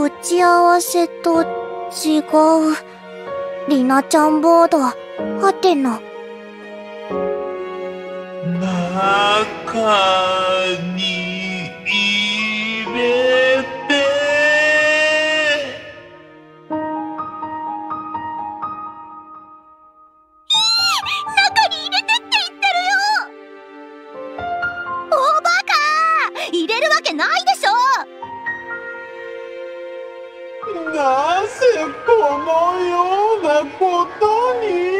打ち合わせと違う。りなちゃんボード、はてな。 中に入れて。 中に入れてって言ってるよ。おバカ、入れるわけないでしょ。 なぜこのようなことに。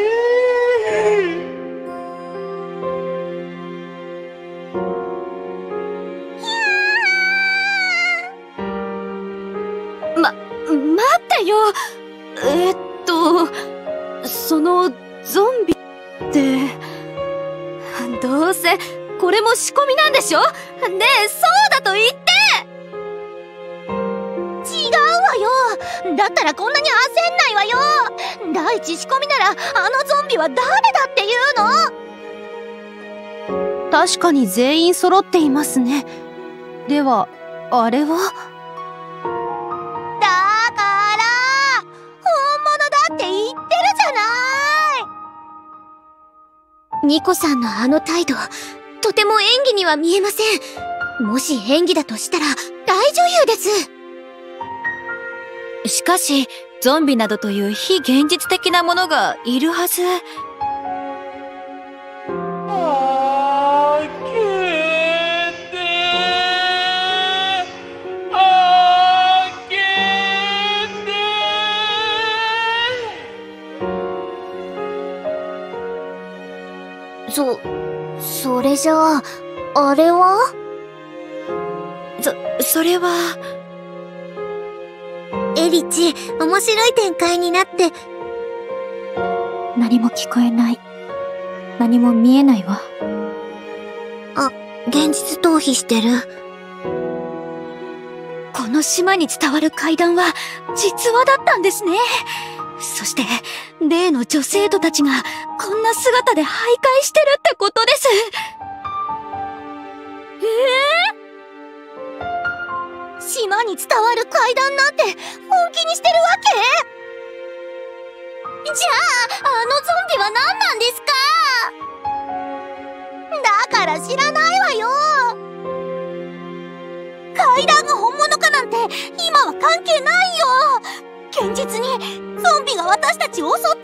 待ってよ。そのゾンビって、どうせこれも仕込みなんでしょ。ねえ、そうだと言って。 違うわよ。だったらこんなに焦んないわよ。第一仕込みならあのゾンビは誰だっていうの。 確かに全員揃っていますね。ではあれは。 だから本物だって言ってるじゃない。 ニコさんのあの態度、とても演技には見えません。もし演技だとしたら大女優です。 しかしゾンビなどという非現実的なものがいるはず。 それじゃあ、あれは？ それは。 エリチ、面白い展開になって。 何も聞こえない。何も見えないわ。 あ、現実逃避してる。 この島に伝わる怪談は実話だったんですね。そして例の女生徒たちがこんな姿で徘徊してるってことです。 島に伝わる怪談なんて本気にしてるわけ？じゃああのゾンビは何なんですか？だから知らないわよ。怪談が本物かなんて今は関係ないよ。現実にゾンビが私たちを襲って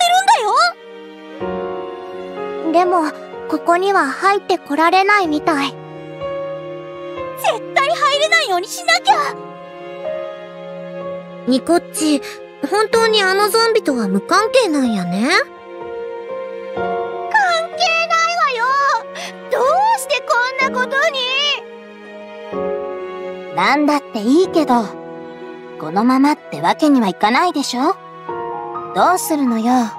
るんだよ。 でもここには入ってこられないみたい。 絶対入れないようにしなきゃ。 ニコッチ、本当にあのゾンビとは無関係なんやね。 関係ないわよ。どうしてこんなことに。 なんだっていいけど、このままってわけにはいかないでしょ。どうするのよ。 どう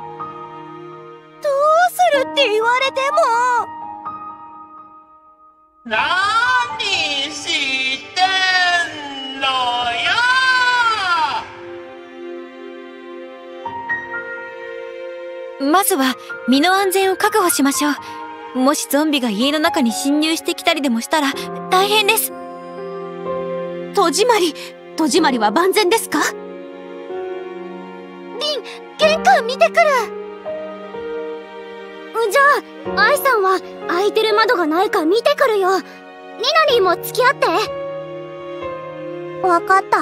するって言われても。 何してんのよ。 まずは身の安全を確保しましょう。もしゾンビが家の中に侵入してきたりでもしたら大変です。戸締まりは万全ですか？ リン、玄関見てくる。じゃあアイさんは開いてる窓がないか見てくるよ。リナリーも付き合って。 わかった。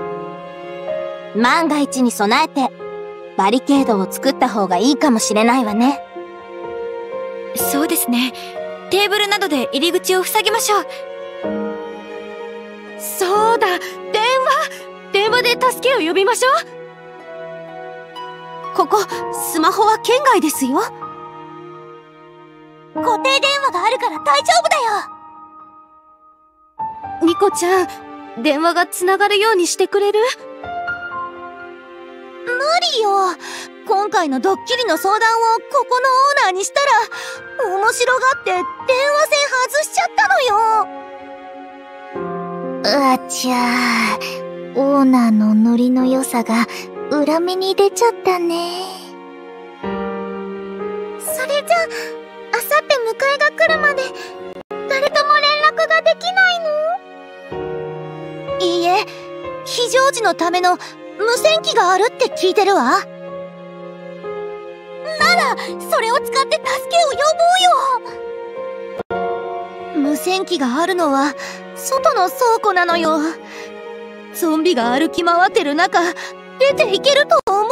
万が一に備えてバリケードを作った方がいいかもしれないわね。 そうですね。テーブルなどで入り口を塞ぎましょう。そうだ、電話で助けを呼びましょう。ここスマホは圏外ですよ。 固定電話があるから大丈夫だよ。 ニコちゃん、電話がつながるようにしてくれる？ 無理よ。今回のドッキリの相談をここのオーナーにしたら面白がって電話線外しちゃったのよ。 あちゃー、オーナーのノリの良さが裏目に出ちゃったね。それじゃあさって迎えが来るまで誰とも連絡ができないの？ いいえ、 非常時のための無線機があるって聞いてるわ。なら、それを使って助けを呼ぼうよ。無線機があるのは、外の倉庫なのよ。ゾンビが歩き回ってる中、出ていけると思う？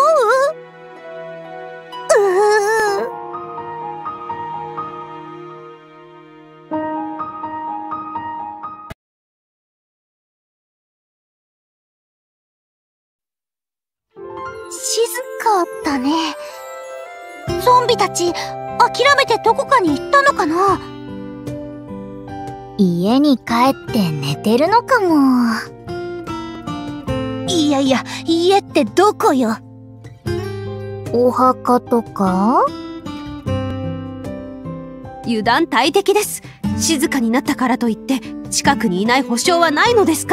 静かだね。ゾンビたち、諦めてどこかに行ったのかな？ 家に帰って寝てるのかも。 いやいや、家ってどこよ？ お墓とか？ 油断大敵です。静かになったからといって、近くにいない保証はないのですから。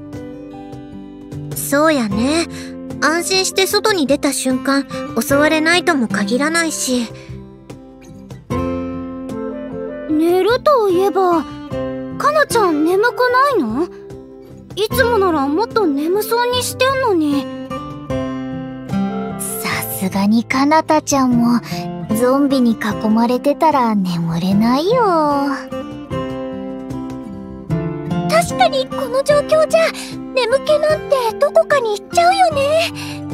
そうやね。安心して外に出た瞬間、襲われないとも限らないし。寝るといえば、かなちゃん眠くないの？いつもならもっと眠そうにしてんのに。さすがにかなたちゃんも、ゾンビに囲まれてたら眠れないよ。確かにこの状況じゃ、眠気なんてどこかに行っちゃうよね。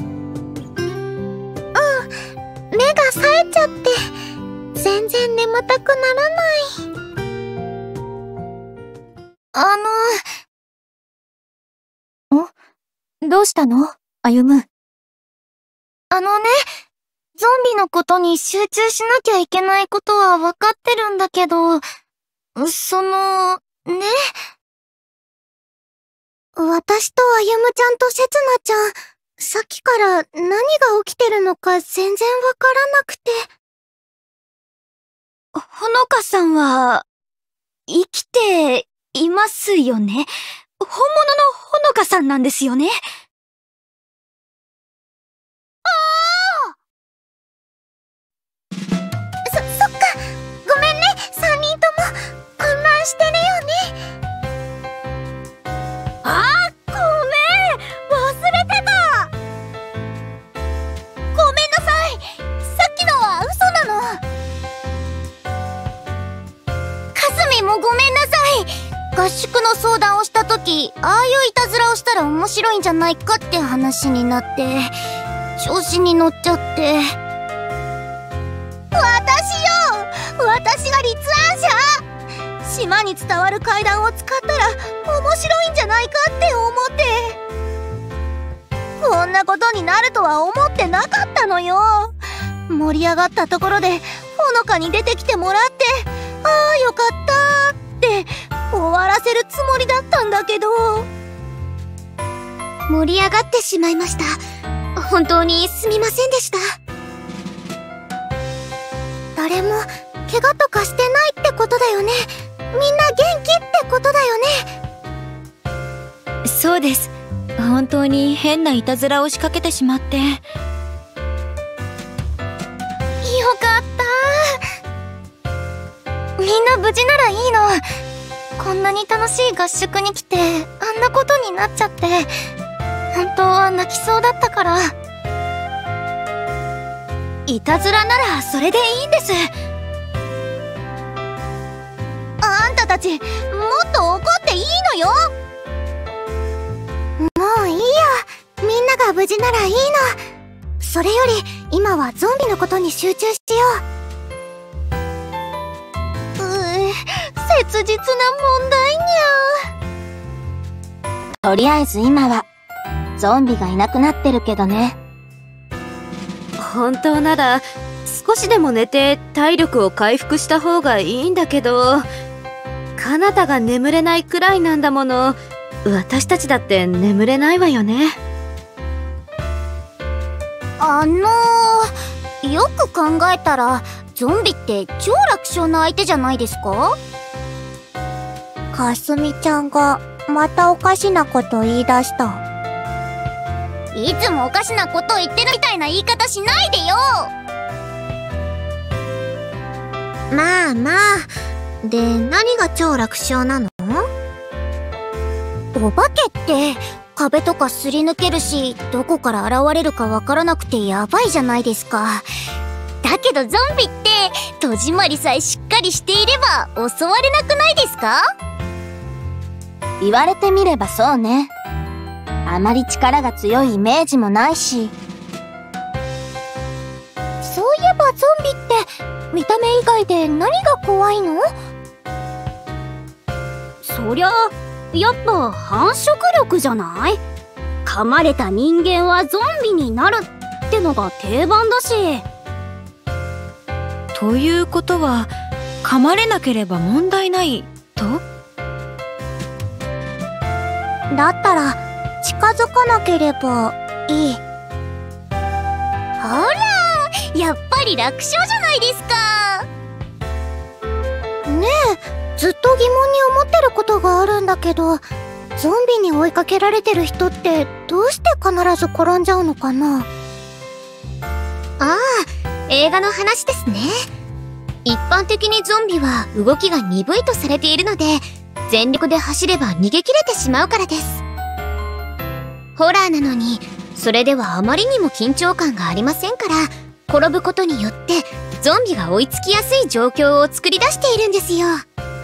目が冴えちゃって、全然眠たくならない。どうしたの？歩む。ゾンビのことに集中しなきゃいけないことはわかってるんだけど、私と歩ちゃんとせつなちゃん、さっきから何が起きてるのか全然わからなくて。ほのかさんは、生きていますよね。本物のほのかさんなんですよね。そっか。ごめんね、3人とも。混乱してるよね。ごめん、忘れてた。ごめんなさい。さっきのは嘘なの。かすみもごめんなさい。合宿の相談をしたとき、ああいういたずらをしたら面白いんじゃないかって話になって、調子に乗っちゃって。私が立案者。島に伝わる階段を使ったら面白いんじゃないかって思って。こんなことになるとは思ってなかったのよ。盛り上がったところでほのかに出てきてもらって、ああよかったって終わらせるつもりだったんだけど。盛り上がってしまいました。本当にすみませんでした。誰も怪我とかしてないってことだよね。みんな元気ってことだよね。そうです。本当に変ないたずらを仕掛けてしまって。よかった。みんな無事ならいいの。こんなに楽しい合宿に来て、あんなことになっちゃって、本当は泣きそうだったから。いたずらならそれでいいんです。あんたたち、もっと怒っていいのよ。もういいよ。みんなが無事ならいいの。それより、今はゾンビのことに集中しよう。切実な問題にゃ。とりあえず今は、ゾンビがいなくなってるけどね。 本当なら少しでも寝て体力を回復した方がいいんだけど、かなたが眠れないくらいなんだもの。私たちだって眠れないわよね。 よく考えたらゾンビって超楽勝な相手じゃないですか？かすみちゃんがまたおかしなこと言い出した。いつもおかしなことを言ってるみたいな言い方しないでよ。まあまあ。で、何が超楽勝なの？お化けって壁とかすり抜けるし、どこから現れるかわからなくてやばいじゃないですか。だけどゾンビって戸締まりさえしっかりしていれば襲われなくないですか？ 言われてみればそうね。あまり力が強いイメージもないし。 そういえばゾンビって見た目以外で何が怖いの？ そりゃやっぱ繁殖力じゃない？噛まれた人間はゾンビになるってのが定番だし。 ということは、噛まれなければ問題ないと？ だったら近づかなければいい。ほら、やっぱり楽勝じゃないですか。ねえ、ずっと疑問に思ってることがあるんだけど、ゾンビに追いかけられてる人ってどうして必ず転んじゃうのかな？ああ、映画の話ですね。一般的にゾンビは動きが鈍いとされているので、全力で走れば逃げ切れてしまうからです。ホラーなのに、それではあまりにも緊張感がありませんから、転ぶことによってゾンビが追いつきやすい状況を作り出しているんですよ。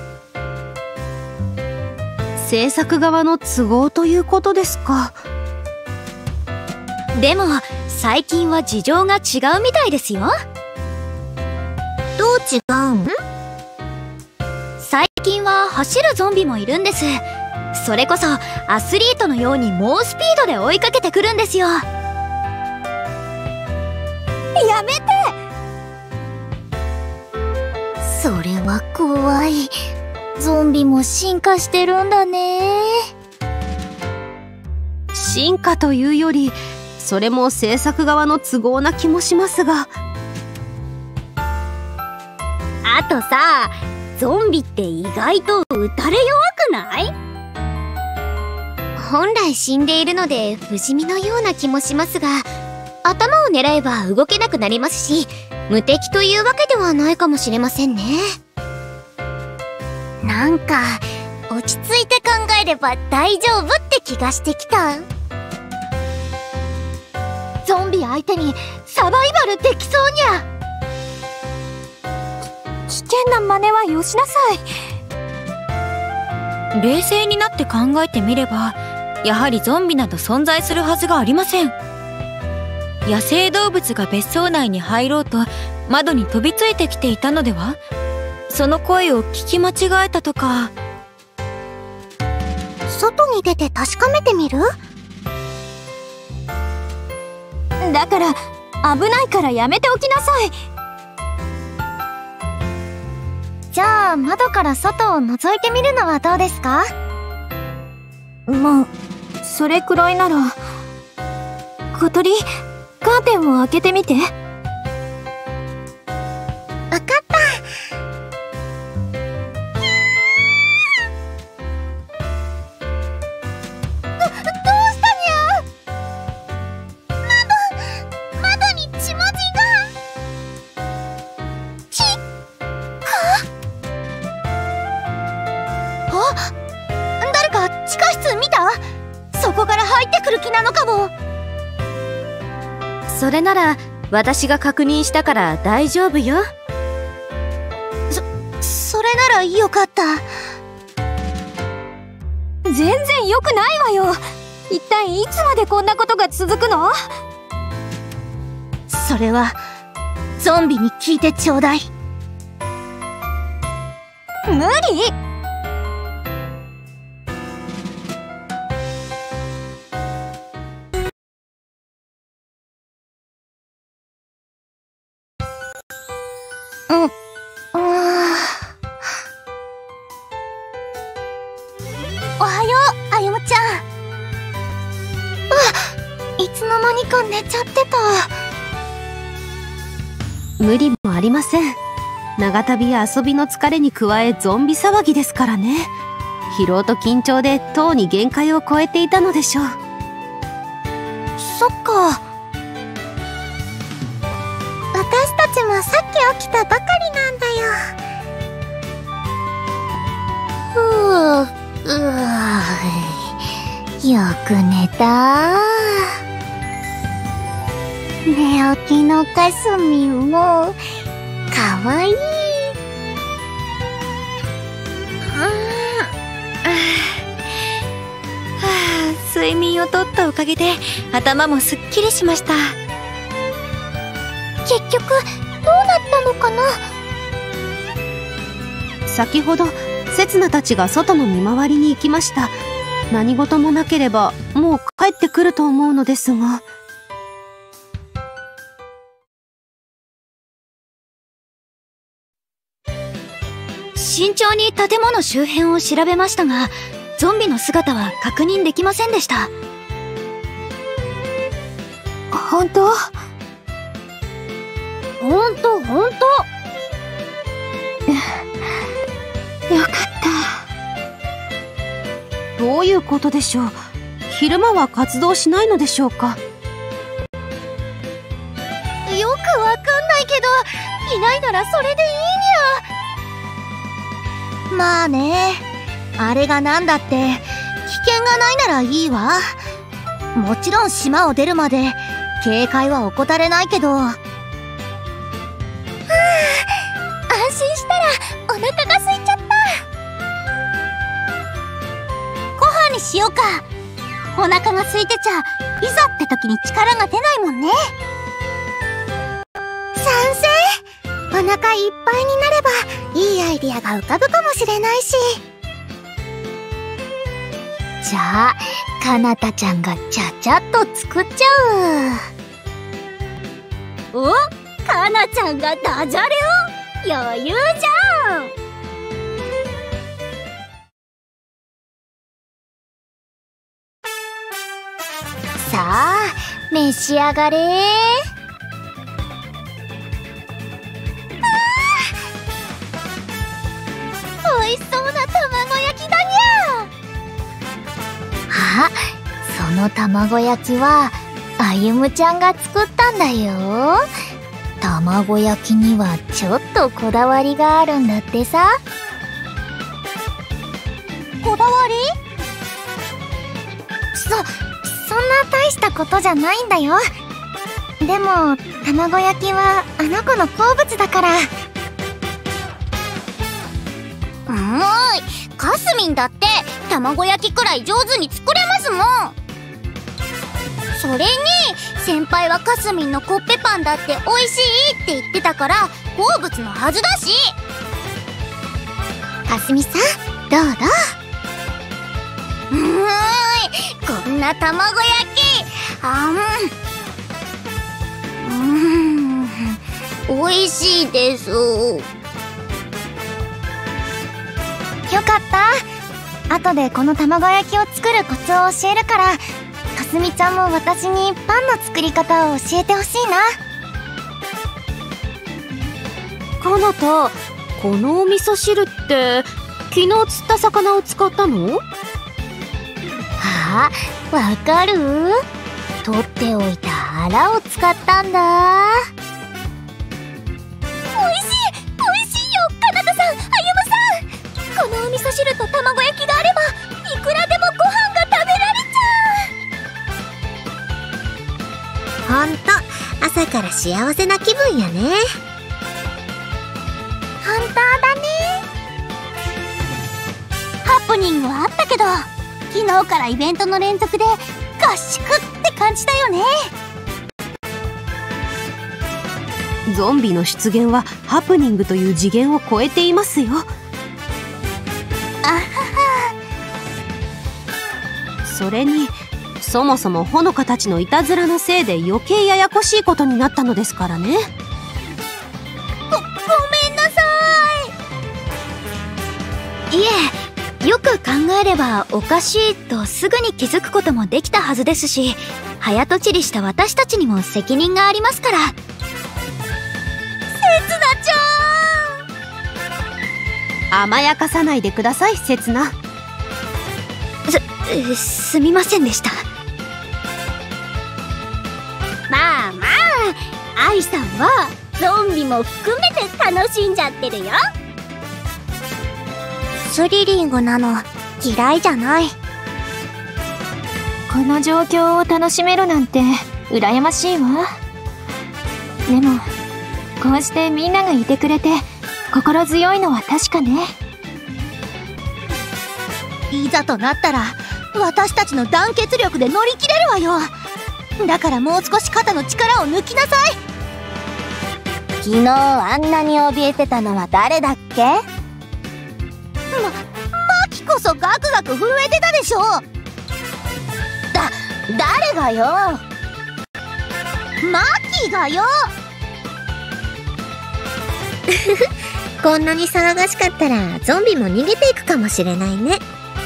制作側の都合ということですか。でも最近は事情が違うみたいですよ。 どう違うん？ 最近は走るゾンビもいるんです。それこそアスリートのように猛スピードで追いかけてくるんですよ。やめて！ それは怖い。ゾンビも進化してるんだね。 進化というより、それも制作側の都合な気もしますが。あとさ、ゾンビって意外と撃たれ弱くない？ 本来死んでいるので不死身のような気もしますが、頭を狙えば動けなくなりますし、無敵というわけではないかもしれませんね。なんか落ち着いて考えれば大丈夫って気がしてきた。ゾンビ相手にサバイバルできそうにゃ。危険な真似はよしなさい。冷静になって考えてみれば、やはりゾンビなど存在するはずがありません。野生動物が別荘内に入ろうと窓に飛びついてきていたのでは？その声を聞き間違えたとか。 外に出て確かめてみる？ だから危ないからやめておきなさい。 じゃあ窓から外を覗いてみるのはどうですか？ まあ、それくらいなら。小鳥、カーテンを開けてみて。 わかった。どうしたにゃ？窓に血文字が。誰か地下室見た？そこから入ってくる気なのかも。 それなら私が確認したから大丈夫よ。 それならよかった。 全然良くないわよ。一体いつまでこんなことが続くの？ それはゾンビに聞いてちょうだい。 無理！ おはよう、あゆむちゃん。いつの間にか寝ちゃってた。 無理もありません。長旅や遊びの疲れに加えゾンビ騒ぎですからね。疲労と緊張でとうに限界を超えていたのでしょう。 そっか。私たちもさっき起きたばかりなんだよ。 よく寝た。寝起きのかすみんもかわいい。 睡眠をとったおかげで頭もすっきりしました。 結局どうなったのかな。 先ほど刹那たちが外の見回りに行きました。何事もなければもう帰ってくると思うのですが。 慎重に建物周辺を調べましたが、ゾンビの姿は確認できませんでした。 本当？本当よかった。 どういうことでしょう。昼間は活動しないのでしょうか。 よくわかんないけど、いないならそれでいいにゃ。 まあね、あれがなんだって危険がないならいいわ。もちろん島を出るまで警戒は怠れないけど。安心したらお腹が空いちゃった。ご飯にしようか。お腹が空いてちゃいざって時に力が出ないもんね。賛成。お腹いっぱいになればいいアイディアが浮かぶかもしれないし。じゃあかなたちゃんがちゃちゃっと作っちゃう。お、かなちゃんがダジャレを。余裕じゃん。さあ召し上がれ。美味しそうな卵焼きだにゃ。あ、その卵焼きはあゆむちゃんが作ったんだよ。卵焼きにはちょっとこだわりがあるんだってさ。こだわり？そんな大したことじゃないんだよ。でも卵焼きはあの子の好物だから。かすみんだって卵焼きくらい上手に作れますもん。それに先輩はかすみんのコッペパンだって美味しいって言ってたから好物のはずだし。かすみさんどうぞ。こんな卵焼き美味しいです。よかった。後でこの卵焼きを作るコツを教えるから、かすみちゃんも私にパンの作り方を教えてほしいな。 かなた、このお味噌汁って昨日釣った魚を使ったの？ あ、わかる？取っておいた腹を使ったんだ。おいしいよ、かなたさん、あゆむさん。このお味噌汁と卵焼きがあればいくらでもご飯が食べられちゃう。ほんと朝から幸せな気分やね。本当だね。ハプニングはあったけど昨日からイベントの連続で合宿って感じだよね。 ゾンビの出現はハプニングという次元を超えていますよ。 あはは。 それにそもそもほのかたちのいたずらのせいで余計ややこしいことになったのですからね。 ごめんなさい。 いえ、よく考えればおかしいとすぐに気づくこともできたはずですし、早とちりした私たちにも責任がありますから。 せつなちゃん、 甘やかさないでください、せつな。 すみませんでした。 まあまあ、愛さんはゾンビも含めて楽しんじゃってるよ。スリリングなの嫌いじゃない。 この状況を楽しめるなんて羨ましいわ。でも、こうしてみんながいてくれて心強いのは確かね。 いざとなったら私たちの団結力で乗り切れるわよ。だからもう少し肩の力を抜きなさい。 昨日あんなに怯えてたのは誰だっけ？ マキこそガクガク震えてたでしょ。 誰がよ？ マキがよ。 こんなに騒がしかったらゾンビも逃げていくかもしれないね。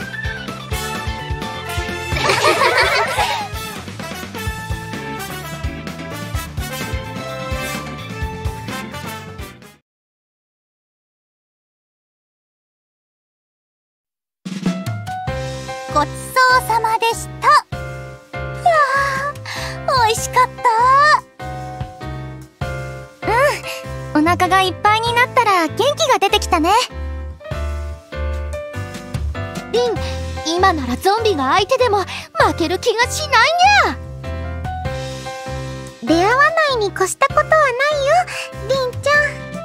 ごちそうさまでした。いやー、美味しかった。 お腹がいっぱいになったら元気が出てきたね。 リン、今ならゾンビが相手でも負ける気がしないにゃ。 出会わないに越したことはないよ、リンち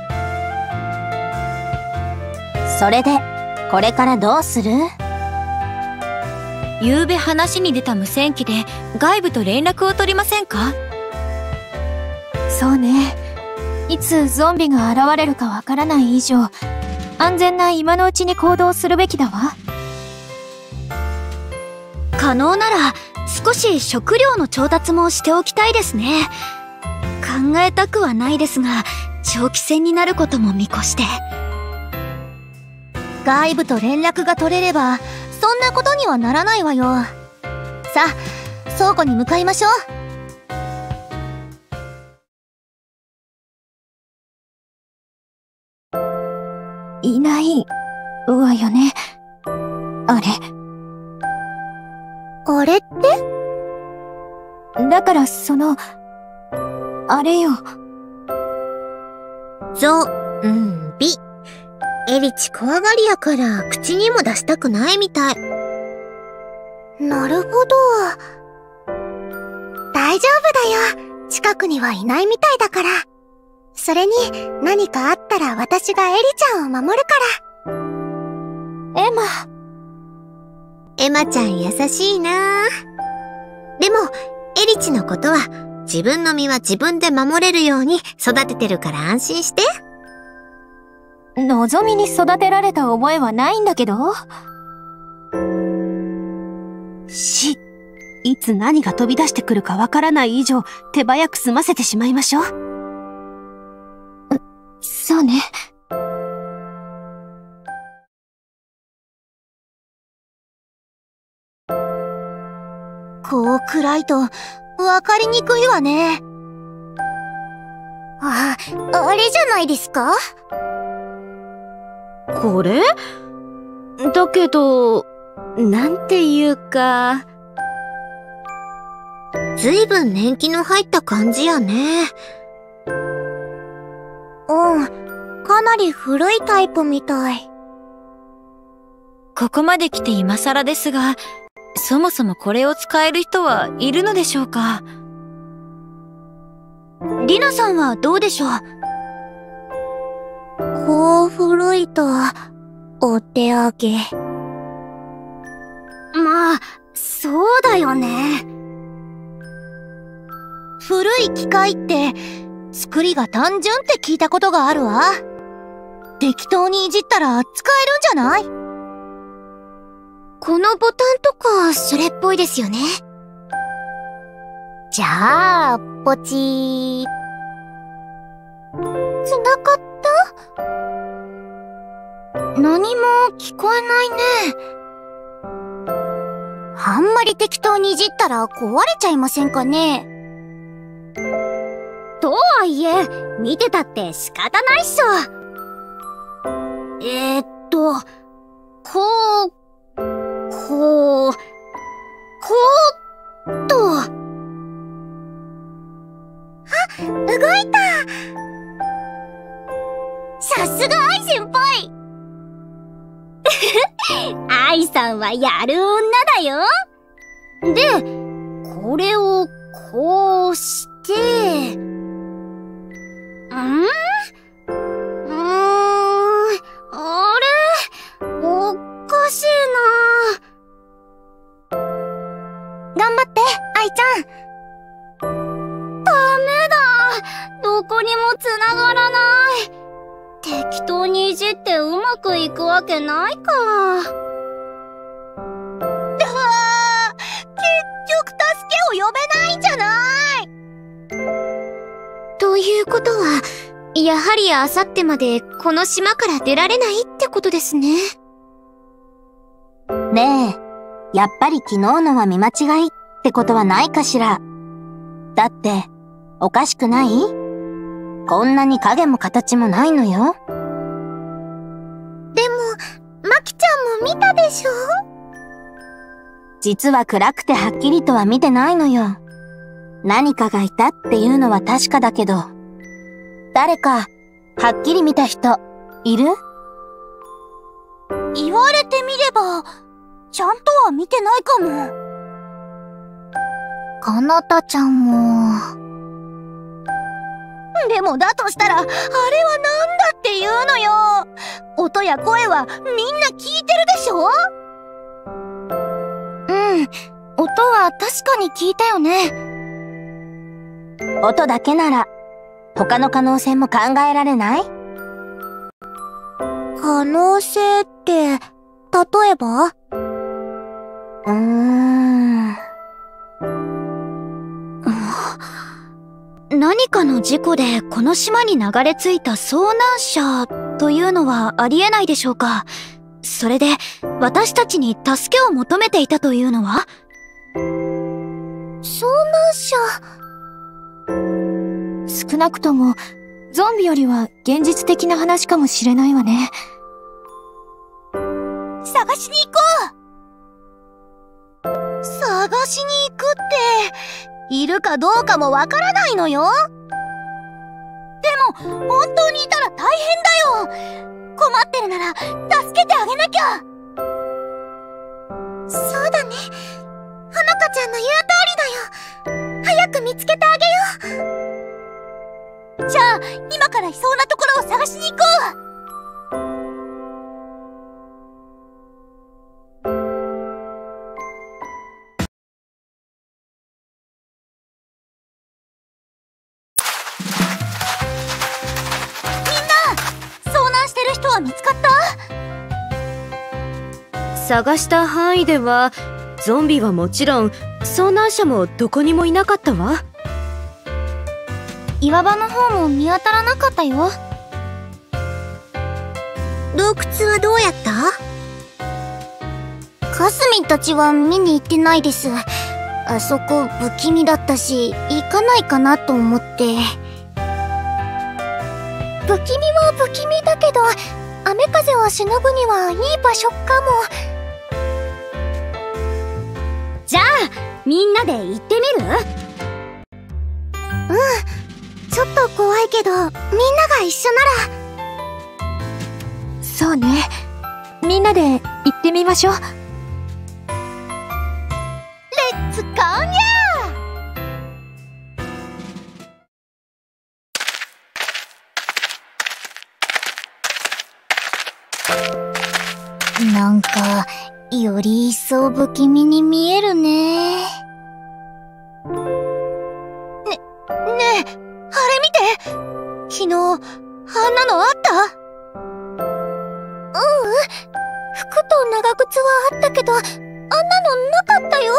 ゃん。それでこれからどうする？ ゆうべ話に出た無線機で外部と連絡を取りませんか？ そうね。いつゾンビが現れるかわからない以上、安全な今のうちに行動するべきだわ。 可能なら少し食料の調達もしておきたいですね。考えたくはないですが、長期戦になることも見越して。外部と連絡が取れればそんなことにはならないわよ。さあ、倉庫に向かいましょう。 いないわよね。あれ。 あれって？ だからあれよ。 ゾンビ。エリチ怖がりやから口にも出したくないみたい。なるほど。大丈夫だよ。近くにはいないみたいだから。それに何かあったら私がエリちゃんを守るから。エマちゃん優しいな。でもエリチのことは自分の身は自分で守れるように育ててるから安心して。 のぞみに育てられた覚えはないんだけど。いつ何が飛び出してくるかわからない以上、手早く済ませてしまいましょう。そうね。 こう暗いとわかりにくいわね。 あれじゃないですか？ これ？だけど、なんていうか。 ずいぶん年季の入った感じやね。かなり古いタイプみたい。 ここまで来て今更ですが、そもそもこれを使える人はいるのでしょうか？ リナさんはどうでしょう？ こう古いと、お手上げ。 まあ、そうだよね。古い機械って作りが単純って聞いたことがあるわ。適当にいじったら使えるんじゃない？ このボタンとかそれっぽいですよね。じゃあ、ポチー。つながった？何も聞こえないね。あんまり適当にいじったら壊れちゃいませんかね。とはいえ、見てたって仕方ないっしょ。こうと。あ、動いた。さすが愛先輩。愛さんはやる女だよ。で、 これをこうして、あれ？おかしいな。頑張って、愛ちゃん。ダメだ。どこにも繋がらない。適当にいじってうまくいくわけないか。結局助けを呼べないんじゃない。ということは、やはりあさってまでこの島から出られないってことですね。 ねえ、やっぱり昨日のは見間違いってことはないかしら。だって、おかしくない？こんなに影も形もないのよ。 でも、マキちゃんも見たでしょ？ 実は暗くてはっきりとは見てないのよ。何かがいたっていうのは確かだけど、誰か、はっきり見た人、いる？ 言われてみれば、ちゃんとは見てないかも。かなたちゃんも。でもだとしたら、あれはなんだっていうのよ。音や声はみんな聞いてるでしょ？音は確かに聞いたよね。 音だけなら、他の可能性も考えられない？ 可能性って、例えば？何かの事故でこの島に流れ着いた遭難者というのはありえないでしょうか。それで私たちに助けを求めていたというのは？遭難者。少なくともゾンビよりは現実的な話かもしれないわね。探しに行こう。探しに行くって、いるかどうかもわからないのよ。でも、本当にいたら大変だよ。困ってるなら、助けてあげなきゃ。そうだね。ほのかちゃんの言う通りだよ。早く見つけてあげよう。じゃあ、今からいそうなところを探しに行こう。見つかった？ 探した範囲では、ゾンビはもちろん、遭難者もどこにもいなかったわ。 岩場の方も見当たらなかったよ。洞窟はどうやった？かすみんたちは見に行ってないです。あそこ不気味だったし、行かないかなと思って。不気味は不気味だけど、雨風をしのぐにはいい場所かも。じゃあ、みんなで行ってみる？ちょっと怖いけど、みんなが一緒なら。そうね。みんなで行ってみましょう。レッツゴーニャー。なんか、より一層不気味に見えるね。ねえ、あれ見て！昨日、あんなのあった？服と長靴はあったけど、あんなのなかったよ。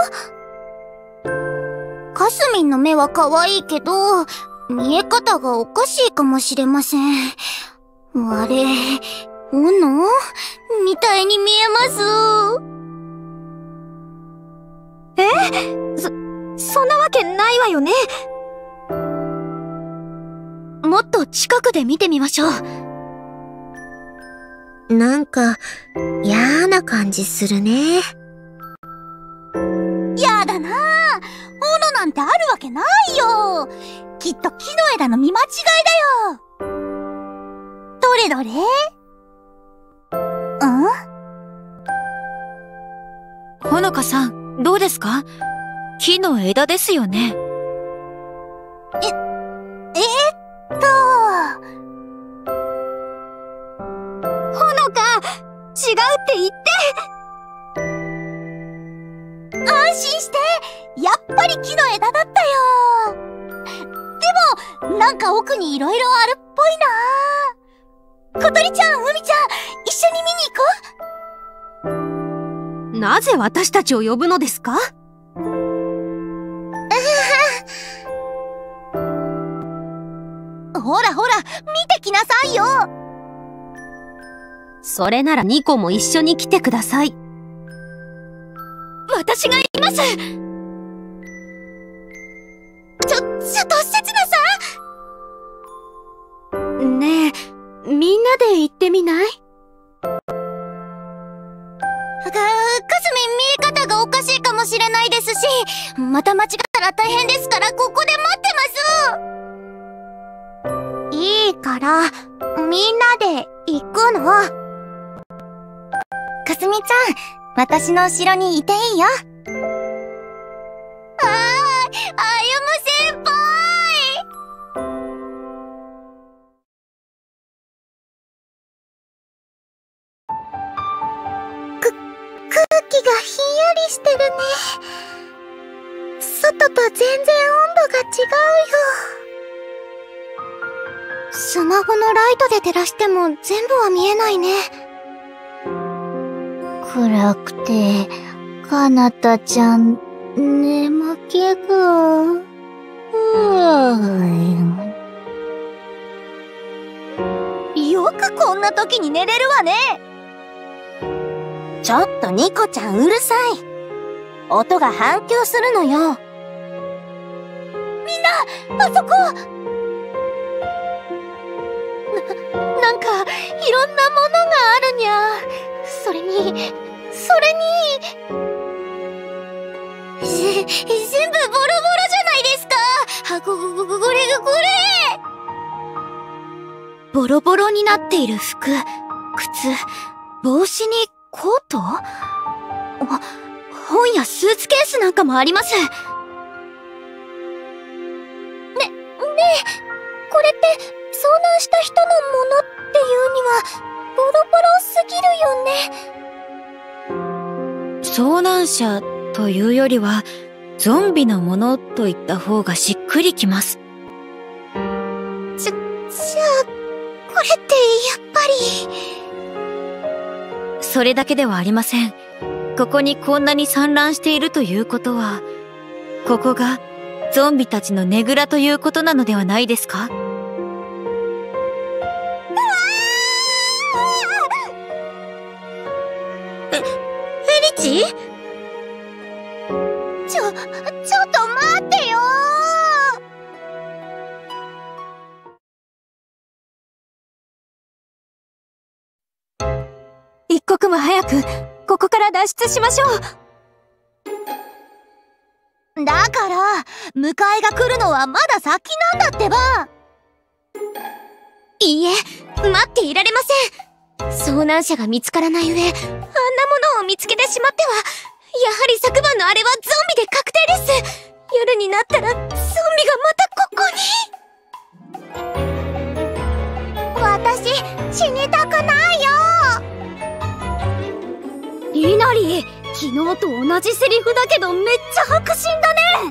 かすみんの目は可愛いけど、見え方がおかしいかもしれません。あれ、斧？みたいに見えます。そんなわけないわよね。もっと近くで見てみましょう。なんか、嫌な感じするね。やだなぁ。斧なんてあるわけないよ。きっと木の枝の見間違いだよ。どれどれ？ ほのかさん、どうですか？ 木の枝ですよね。 ほのか、違うって言って。安心して、やっぱり木の枝だったよ。でも、なんか奥にいろいろあるっぽいな。小鳥ちゃん、海ちゃん、一緒に見に行こう。 なぜ私たちを呼ぶのですか？ ほらほら、見てきなさいよ。 それならニコも一緒に来てください。 私がいます。 ちょっとせつなさん。 ねえ、みんなで行ってみない？ かすみ見え方がおかしいかもしれないですし、また間違ったら大変ですから、ここで待ってます。いいから、みんなで行くの。かすみちゃん、私の後ろにいていいよ。あゆむ先輩。空気がひんやりしてるね。外と全然温度が違うよ。スマホのライトで照らしても全部は見えないね。暗くて、かなたちゃん、眠気が、よくこんな時に寝れるわね。 ちょっとニコちゃんうるさい。音が反響するのよ。 みんな、あそこ。なんか、いろんなものがあるにゃ。それに、全部ボロボロじゃないですか。これ。 ボロボロになっている服、靴、帽子にコート？本やスーツケースなんかもあります。 ねえ、これって遭難した人のものっていうにはボロボロすぎるよね。 遭難者というよりはゾンビのものと言った方がしっくりきます。 じゃあこれってやっぱり。 それだけではありません。ここにこんなに散乱しているということは、ここがゾンビたちのねぐらということなのではないですか？ エリチ？ちょっと待ってよー。一刻も早くここから脱出しましょう。だから、迎えが来るのはまだ先なんだってば。いいえ、待っていられません。遭難者が見つからない上、あんなものを見つけてしまっては、やはり昨晩のあれはゾンビで確定です。夜になったらゾンビがまたここに。私、死にたくないよ。 いなり、昨日と同じセリフだけどめっちゃ迫真だね。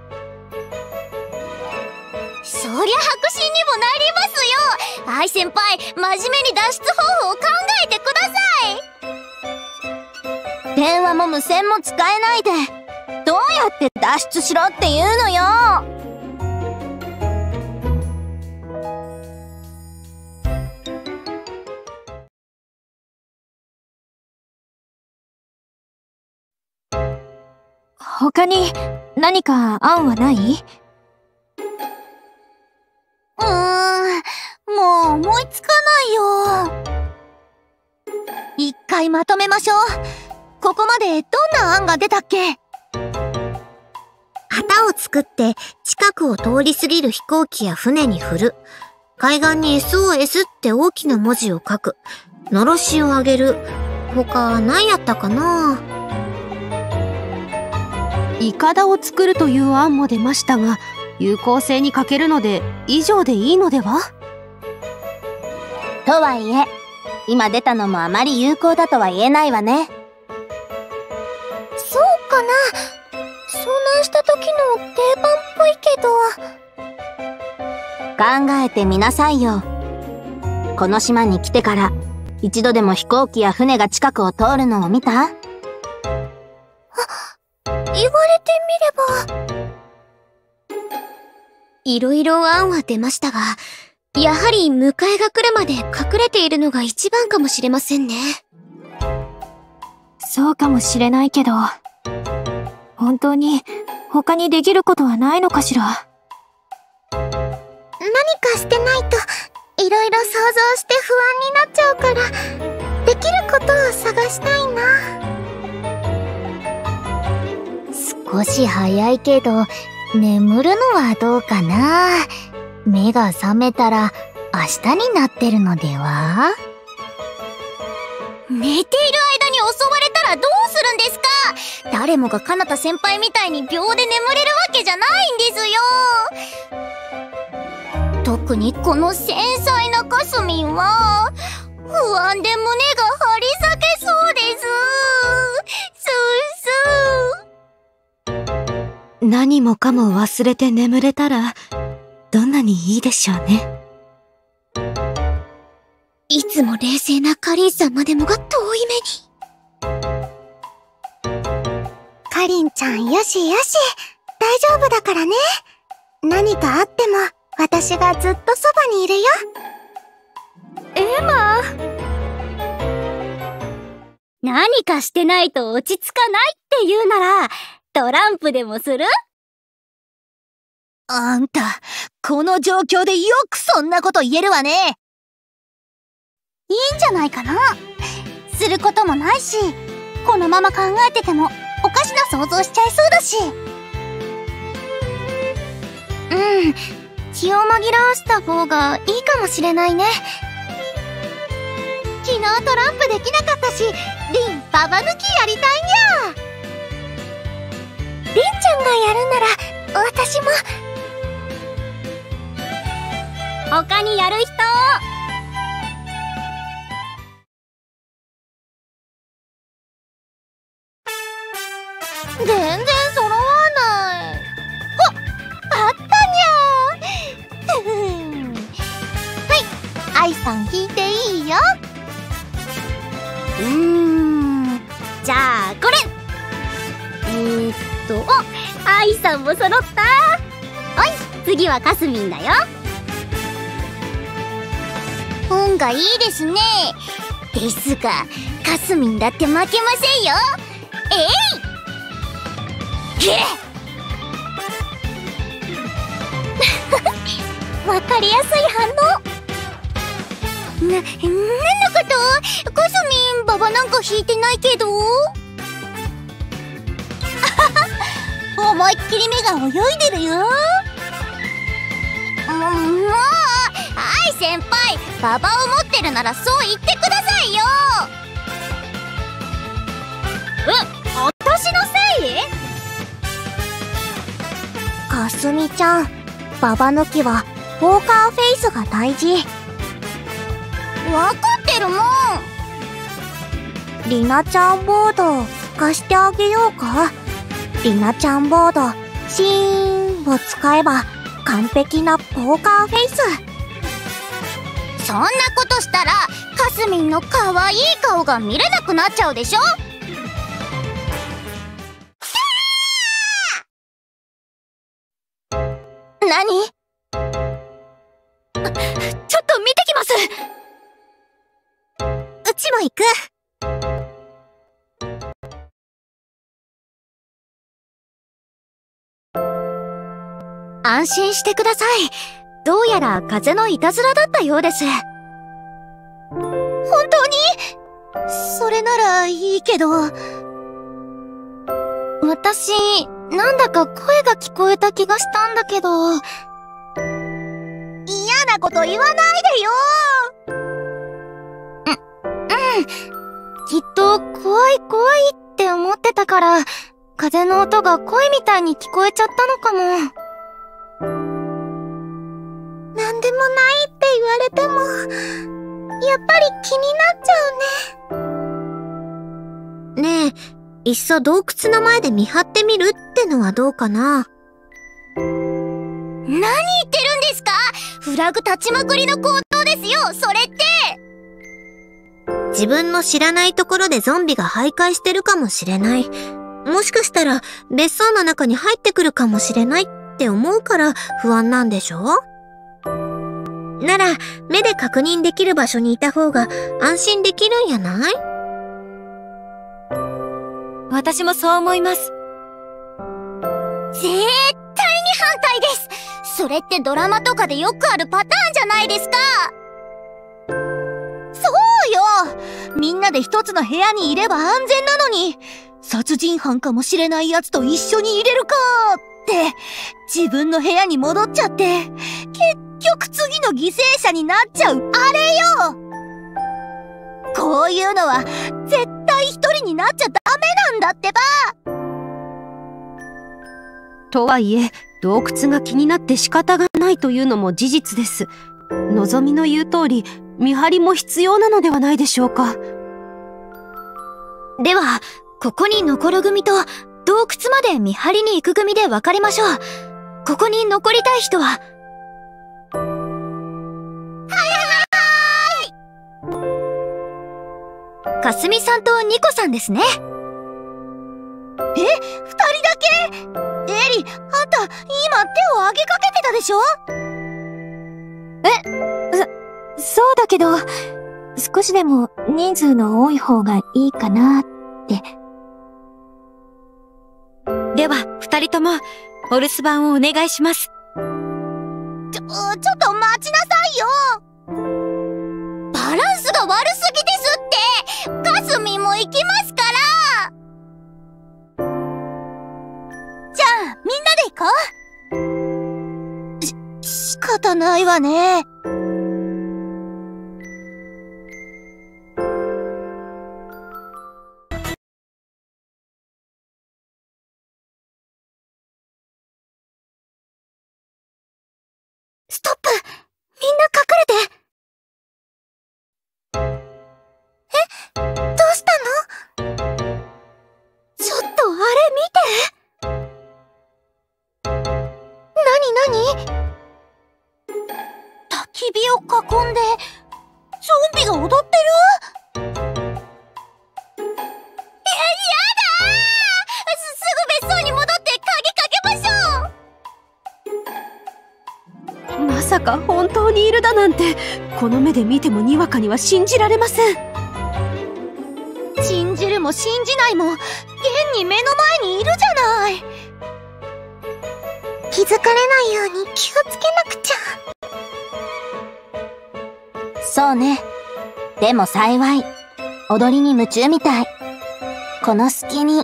そりゃ迫真にもなりますよ。愛先輩、真面目に脱出方法を考えてください。 電話も無線も使えないで、どうやって脱出しろって言うのよ。 他に何か案はない？ もう思いつかないよ。一回まとめましょう。ここまでどんな案が出たっけ？旗を作って近くを通り過ぎる飛行機や船に振る。海岸に SOS って大きな文字を書く。のろしを上げる。他何やったかな？ イカダを作るという案も出ましたが、有効性に欠けるので以上でいいのでは？ とはいえ、今出たのもあまり有効だとは言えないわね。 そうかな。遭難した時の定番っぽいけど。 考えてみなさいよ。この島に来てから一度でも飛行機や船が近くを通るのを見た？ 言われてみれば。 いろいろ案は出ましたが、やはり迎えが来るまで隠れているのが一番かもしれませんね。 そうかもしれないけど、本当に他にできることはないのかしら。 何かしてないといろいろ想像して不安になっちゃうから、できることを探したいな。少し早いけど眠るのはどうかな。目が覚めたら明日になってるのでは？寝ている間に襲われたらどうするんですか？誰もがかなた先輩みたいに秒で眠れるわけじゃないんですよ。特にこの繊細なかすみんは不安で胸が張り裂けそうです。 何もかも忘れて眠れたらどんなにいいでしょうね。 いつも冷静なカリンさんまでもが遠い目に。 かりんちゃんよしよし、大丈夫だからね。何かあっても私がずっとそばにいるよ。 エマ、何かしてないと落ち着かないって言うならトランプでもする？ あんた、この状況でよくそんなこと言えるわね。いいんじゃないかな。することもないし、このまま考えててもおかしな想像しちゃいそうだし。気を紛らわした方がいいかもしれないね。昨日トランプできなかったし、リンババ抜きやりたいにゃ。リンちゃんがやるなら私も。 他にやる人？ 全然揃わない。あったにゃー。はい、愛さん引いていいよ。 じゃあこれ。愛さんも揃った。おい、次はかすみんだよ。 運がいいですね。ですが、かすみんだって負けませんよ。わかりやすい反応。なんのこと？かすみん、ババなんか引いてないけど。思いっきり目が泳いでるよ。もう、愛先輩、ババを持ってるならそう言ってくださいよ。 私のせい？ かすみちゃん、ババ抜きはポーカーフェイスが大事。わかってるもん。りなちゃんボード貸してあげようか。りなちゃんボードシーンを使えば完璧なポーカーフェイス。そんなことしたらかすみんの可愛い顔が見れなくなっちゃうでしょ。何？ ちょっと見てきます。 うちも行く。安心してください。どうやら風のいたずらだったようです。本当に？それならいいけど。私、なんだか声が聞こえた気がしたんだけど。嫌なこと言わないでよ。きっと怖い怖いって思ってたから、 風の音が声みたいに聞こえちゃったのかも。 なんでもないって言われても、やっぱり気になっちゃうね。ねえ、いっそ洞窟の前で見張ってみるってのはどうかな。何言ってるんですか？フラグ立ちまくりの行動ですよ、それって。自分の知らないところでゾンビが徘徊してるかもしれない。もしかしたら別荘の中に入ってくるかもしれないって思うから不安なんでしょ？なら目で確認できる場所にいた方が安心できるんやない？ 私もそう思います。 絶対に反対です。それってドラマとかでよくあるパターンじゃないですか。そうよ、みんなで一つの部屋にいれば安全なのに、殺人犯かもしれないやつと一緒にいれるかって自分の部屋に戻っちゃって、結局次の犠牲者になっちゃうあれよ。こういうのは絶対一人になっちゃダメなんだってば。 とはいえ、洞窟が気になって仕方がないというのも事実です。のぞみの言う通り、見張りも必要なのではないでしょうか。 では、ここに残る組と洞窟まで見張りに行く組で分かれましょう。ここに残りたい人は。かすみさんとニコさんですね。え、二人だけ？エリ、あんた今手を挙げかけてたでしょ？ そうだけど、少しでも人数の多い方がいいかなって。 では、二人とも、お留守番をお願いします。 ちょっと待ちなさいよ。バランスが悪すぎですって。かすみも行きますから。じゃあ、みんなで行こう。仕方ないわね。ストップ！みんな隠れて！どうしたの？ちょっとあれ見て！なに？焚き火を囲んで、ゾンビが踊ってる？すぐ別荘に戻って鍵かけましょう！ まさか本当にいるだなんて、この目で見てもにわかには信じられません。 信じるも信じないも、現に目の前にいるじゃない。気づかれないように気をつけなくちゃ。 そうね。でも幸い、踊りに夢中みたい。この隙に。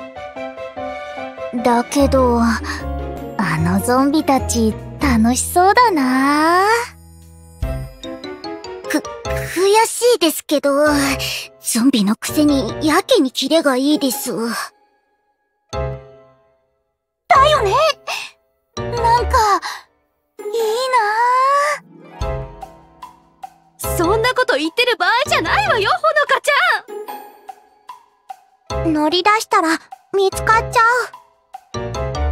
だけど、あのゾンビたち楽しそうだな。悔しいですけど、ゾンビのくせにやけにキレがいいです。だよね。なんか、いいな。 そんなこと言ってる場合じゃないわよ、ほのかちゃん。 乗り出したら見つかっちゃう。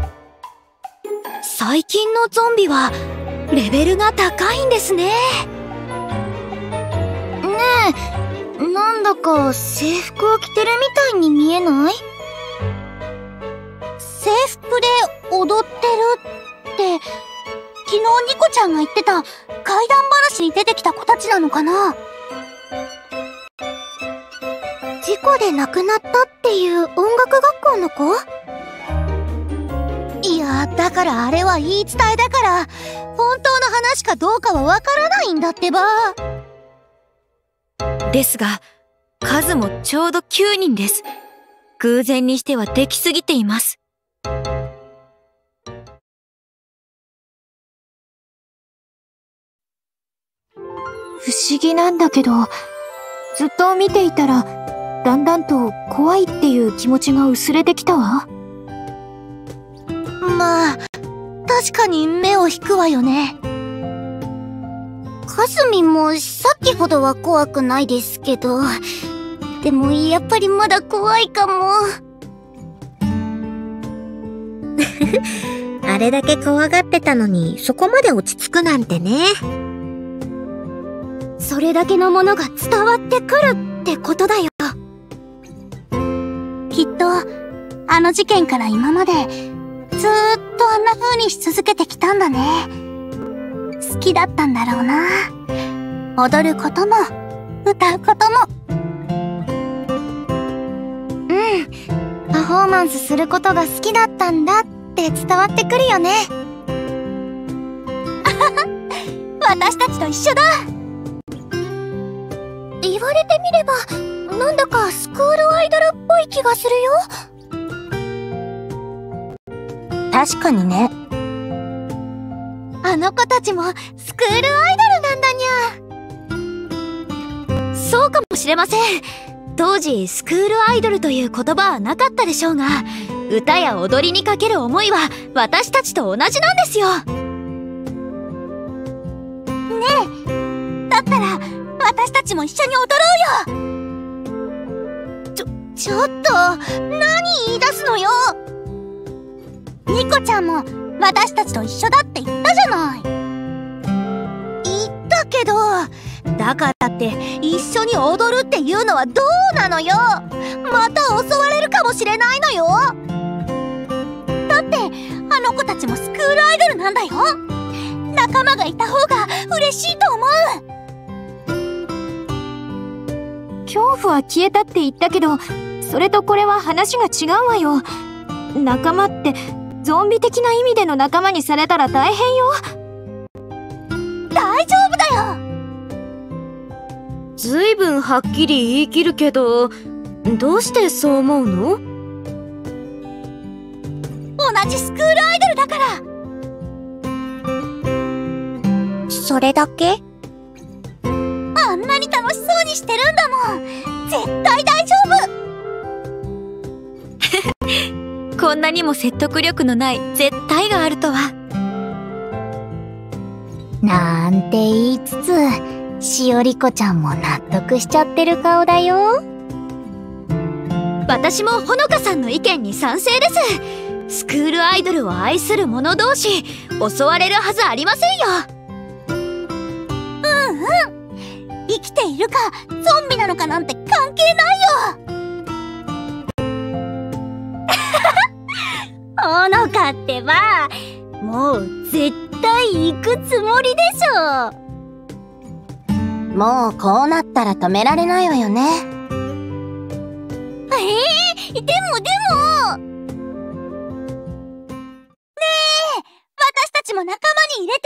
最近のゾンビはレベルが高いんですね。ねえ、なんだか制服を着てるみたいに見えない？制服で踊ってるって、昨日ニコちゃんが言ってた怪談話に出てきた子たちなのかな？事故で亡くなったっていう音楽学校の子？いや、だからあれは言い伝えだから、本当の話かどうかはわからないんだってば。 ですが、数もちょうど9人です。偶然にしてはできすぎています。 不思議なんだけど、ずっと見ていたら、だんだんと怖いっていう気持ちが薄れてきたわ。 まあ、確かに目を引くわよね。 かすみもさっきほどは怖くないですけど、でもやっぱりまだ怖いかも。あれだけ怖がってたのにそこまで落ち着くなんてね。それだけのものが伝わってくるってことだよ。 きっと、あの事件から今まで、ずーっとあんな風にし続けてきたんだね。好きだったんだろうな。踊ることも、歌うことも。 パフォーマンスすることが好きだったんだって伝わってくるよね。 私たちと一緒だ。 言われてみれば、なんだかスクールアイドルっぽい気がするよ。 確かにね。 あの子たちもスクールアイドルなんだにゃ。 そうかもしれません。当時スクールアイドルという言葉はなかったでしょうが、歌や踊りにかける思いは私たちと同じなんですよ。 ねえ、だったら私たちも一緒に踊ろうよ。ちょっと、何言い出すのよ。ニコちゃんも私たちと一緒だって言ったじゃない。言ったけど、だからって一緒に踊るっていうのはどうなのよ。また襲われるかもしれないのよ。だってあの子たちもスクールアイドルなんだよ。仲間がいた方が嬉しいと思う。 恐怖は消えたって言ったけど、それとこれは話が違うわよ。仲間ってゾンビ的な意味での仲間にされたら大変よ。 大丈夫だよ。 ずいぶんはっきり言い切るけど、どうしてそう思うの？ 同じスクールアイドルだから。 それだけ？ あんなに楽しそうにしてるんだもん。絶対大丈夫。こんなにも説得力のない絶対があるとは。 なんて言いつつ、しおりこちゃんも納得しちゃってる顔だよ。 私もほのかさんの意見に賛成です。スクールアイドルを愛する者同士、襲われるはずありませんよ。 生きているかゾンビなのかなんて関係ないよ。ほのかってば、もう絶対行くつもりでしょ。 もうこうなったら止められないわよね。 でもねえ、私たちも仲間に入れて。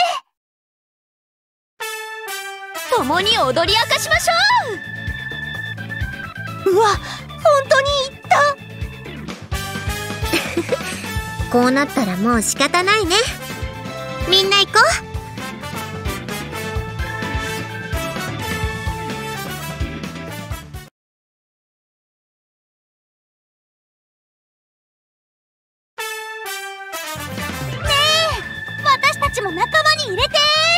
共に踊り明かしましょう。うわ、本当に言った。 こうなったらもう仕方ないね。みんな行こう。 私たちも仲間に入れて。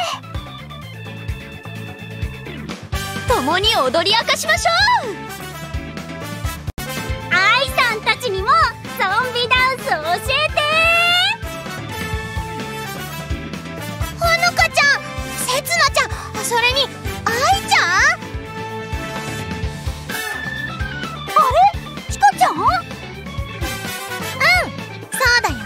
共に踊り明かしましょう。 アイさんたちにもゾンビダンスを教えて。ほのかちゃん、せつなちゃん、それにアイちゃん。あれ、チコちゃん？ そうだよ。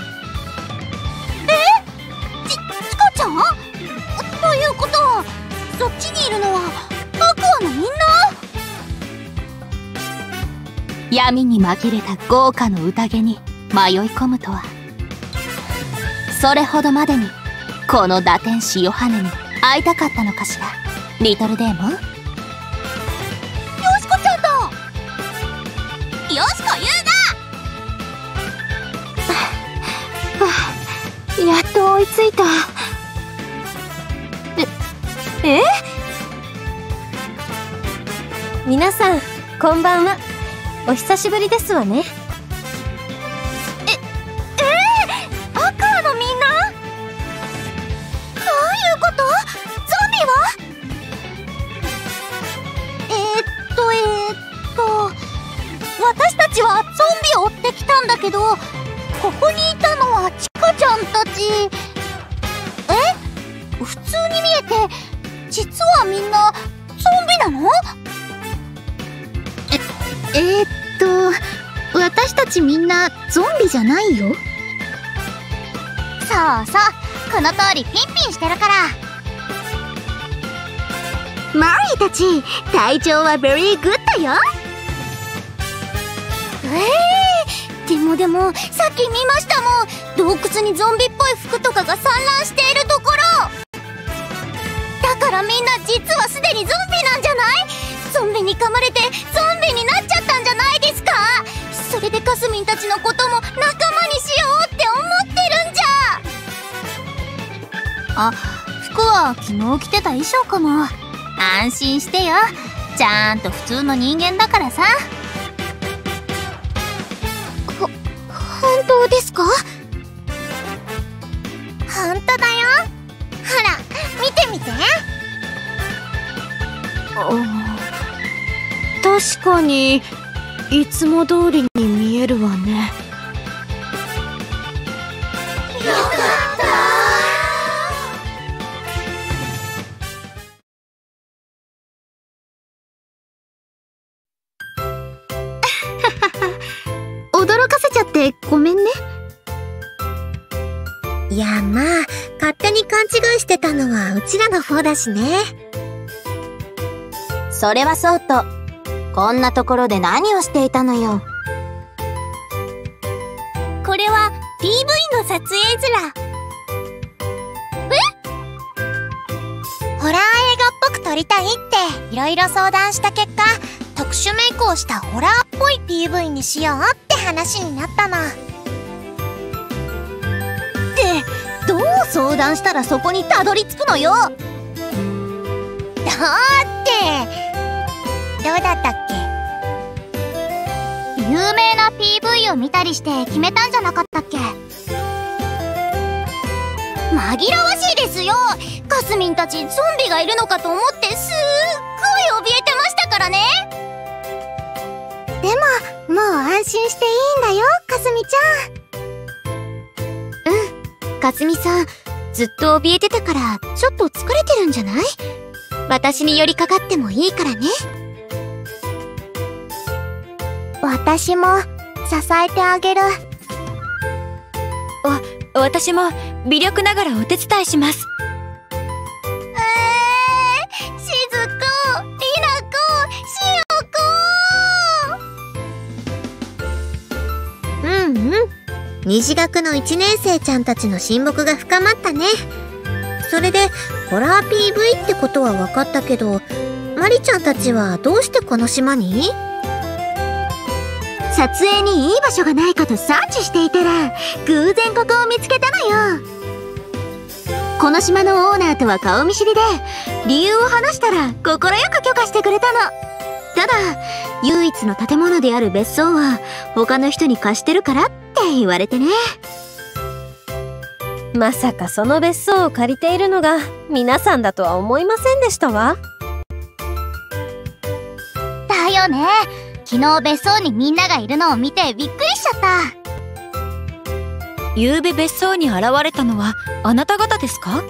チコちゃん？ということは、そっちにいるのはアクアのみんな？ 闇に紛れた豪華の宴に迷い込むとは。それほどまでにこの打天使ヨハネに会いたかったのかしら、リトルデーモン。 よしこちゃんだ。よしこやっと追いついた。皆さん、こんばんは。お久しぶりですわね。 けど、ここにいたのはチカちゃんたち。普通に見えて、実はみんなゾンビなの？ 私たちみんなゾンビじゃないよ。 そうそう、この通りピンピンしてるから。 マリーたち、体調はベリーグッドよ。 でもさっき見ましたもん。洞窟にゾンビっぽい服とかが散乱しているところ。だからみんな実はすでにゾンビなんじゃない？ゾンビに噛まれてゾンビになっちゃったんじゃないですか？それでかすみんたちのことも仲間にしようって思ってるんじゃ。あ、服は昨日着てた衣装かも。安心してよ、ちゃんと普通の人間だからさ。本当ですか？本当だよ。ほら、見てみて。 確かにいつも通りに見えるわね。 よかった驚かせちゃってごめんね。 いや、まあ勝手に勘違いしてたのはうちらの方だしね。 それはそうと、こんなところで何をしていたのよ。 これは PV の撮影ズラ。ホラー映画っぽく撮りたいっていろいろ相談した結果、特殊メイクをしたホラーっぽい PV にしようって話になったの。で、どう相談したらそこにたどり着くのよ。だってどうだったっけ？有名な PV を見たりして決めたんじゃなかったっけ？紛らわしいですよ。かすみんたちゾンビがいるのかと思ってすっごい怯えてましたからね。でももう安心していいんだよ、かすみちゃん。 かすみさん、ずっと怯えてたからちょっと疲れてるんじゃない？私に寄りかかってもいいからね。 私も支えてあげる。 私も微力ながらお手伝いします。 しずく、りなこ、しおこ。西学の1年生ちゃんたちの親睦が深まったね。それでホラー PV ってことは分かったけど、マリちゃんたちはどうしてこの島に？ 撮影にいい場所がないかとサーチしていたら、偶然ここを見つけたのよ。この島のオーナーとは顔見知りで、理由を話したら快く許可してくれたの。ただ、唯一の建物である別荘は他の人に貸してるからって言われてね。 まさかその別荘を借りているのが皆さんだとは思いませんでしたわ。 だよね。昨日別荘にみんながいるのを見てびっくりしちゃった。 昨べ別荘に現れたのはあなた方ですか？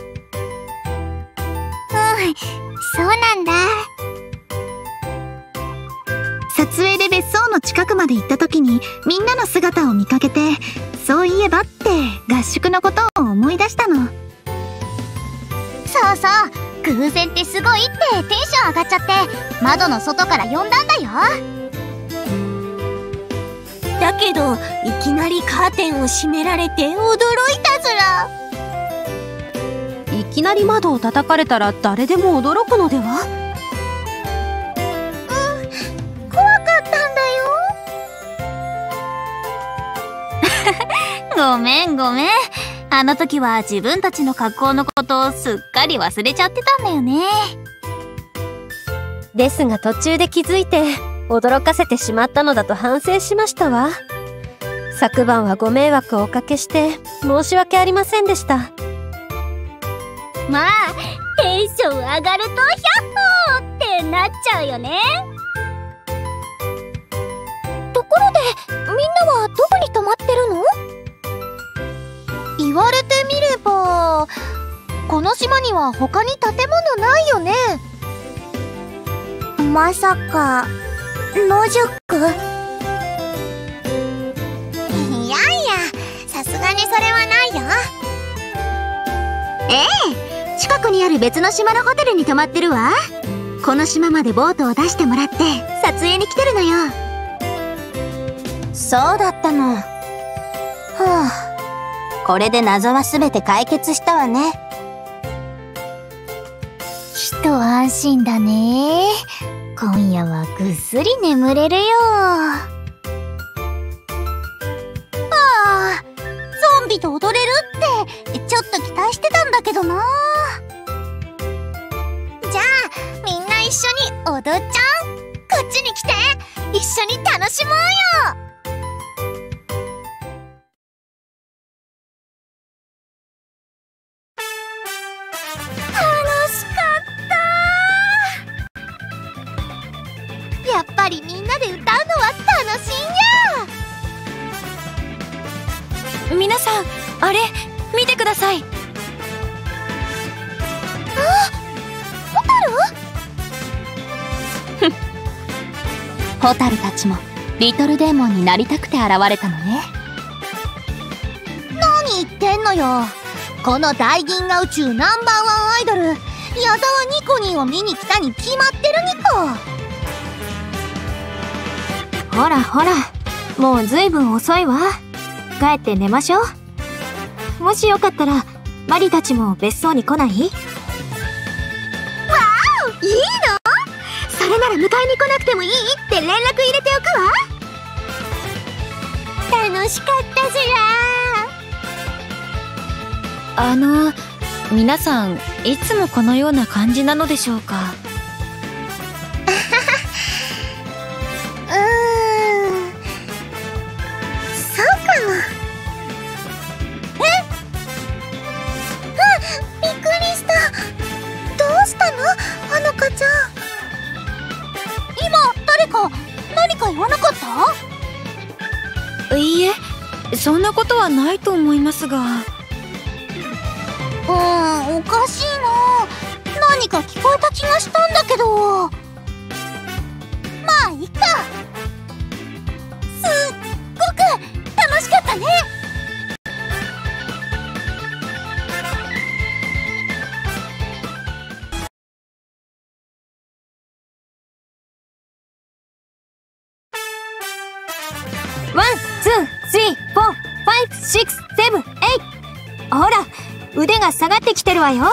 そうなんだ。 撮影で別荘の近くまで行った時にみんなの姿を見かけて、そういえばって合宿のことを思い出したの。 そうそう、偶然ってすごいってテンション上がっちゃって窓の外から呼んだんだよ。だけどいきなりカーテンを閉められて驚いたずら。 いきなり窓を叩かれたら誰でも驚くのでは？ 怖かったんだよ。ごめん。あの時は自分たちの格好のことをすっかり忘れちゃってたんだよね。 ですが途中で気づいて驚かせてしまったのだと反省しましたわ。昨晩はご迷惑をおかけして申し訳ありませんでした。 まあテンション上がるとヒャッホーってなっちゃうよね。ところでみんなはどこに泊ままってるの？言われてみれば、この島には他に建物ないよね。まさか野宿？いやいや、さすがにそれはないよ。 ええ、近くにある別の島のホテルに泊まってるわ。この島までボートを出してもらって撮影に来てるのよ。 そうだったの。はあ、これで謎は全て解決したわね。 一安心だね。今夜はぐっすり眠れるよ。 ああ、ゾンビと踊れるってちょっと期待してたんだけどな。じゃあみんな一緒に踊っちゃう？こっちに来て、一緒に楽しもうよ。やっぱりみんなで歌うのは楽しいんや。 皆さん、あれ見てください。 ホタル？ ホタルたちもリトルデーモンになりたくて現れたのね。 何言ってんのよ。この大銀河宇宙ナンバーワンアイドル、矢沢ニコニーを見に来たに決まってるニコ。 ほらほら、もうずいぶん遅いわ。帰って寝ましょう。もしよかったらマリたちも別荘に来ない？ いいの？それなら迎えに来なくてもいいって連絡入れておくわ。 楽しかったずら。 皆さん、いつもこのような感じなのでしょうか？ そうかも。びっくりした。どうしたの、ほのかちゃん。今誰か何か言わなかった？ いいえ、そんなことはないと思いますが。 おかしいな。何か聞こえた気がしたんだけど。まあいいか。すっごく楽しかったね。 ワン、ツー、スリー、フォー、ファイブ、シックス、セブン、エイト。ほら、腕が下がってきてるわよ。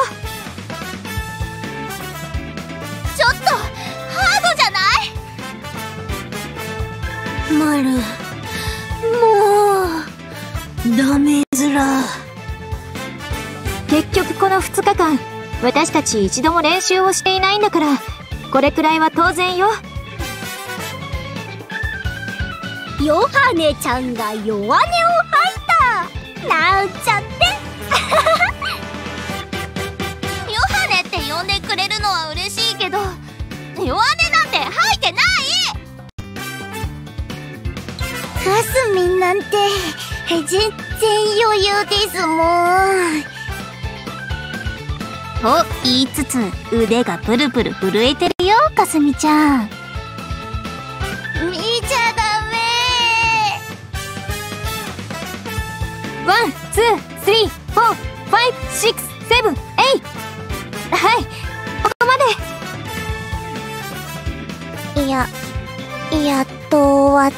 ちょっとハードじゃない？マル、もうダメずら。 結局この2日間、私たち一度も練習をしていないんだから、これくらいは当然よ。 ヨハネちゃんが弱音を吐いたなんちゃってヨハネって呼んでくれるのは嬉しいけど、弱音なんて吐いてない。かすみんなんて全然余裕ですもん。と言いつつ腕がプルプル震えてるよ、かすみちゃん。見ちゃダメ。 ワン、ツー、スリー、フォー、ファイブ、シックス、セブン、エイト。はい、ここまで。 やっと終わった。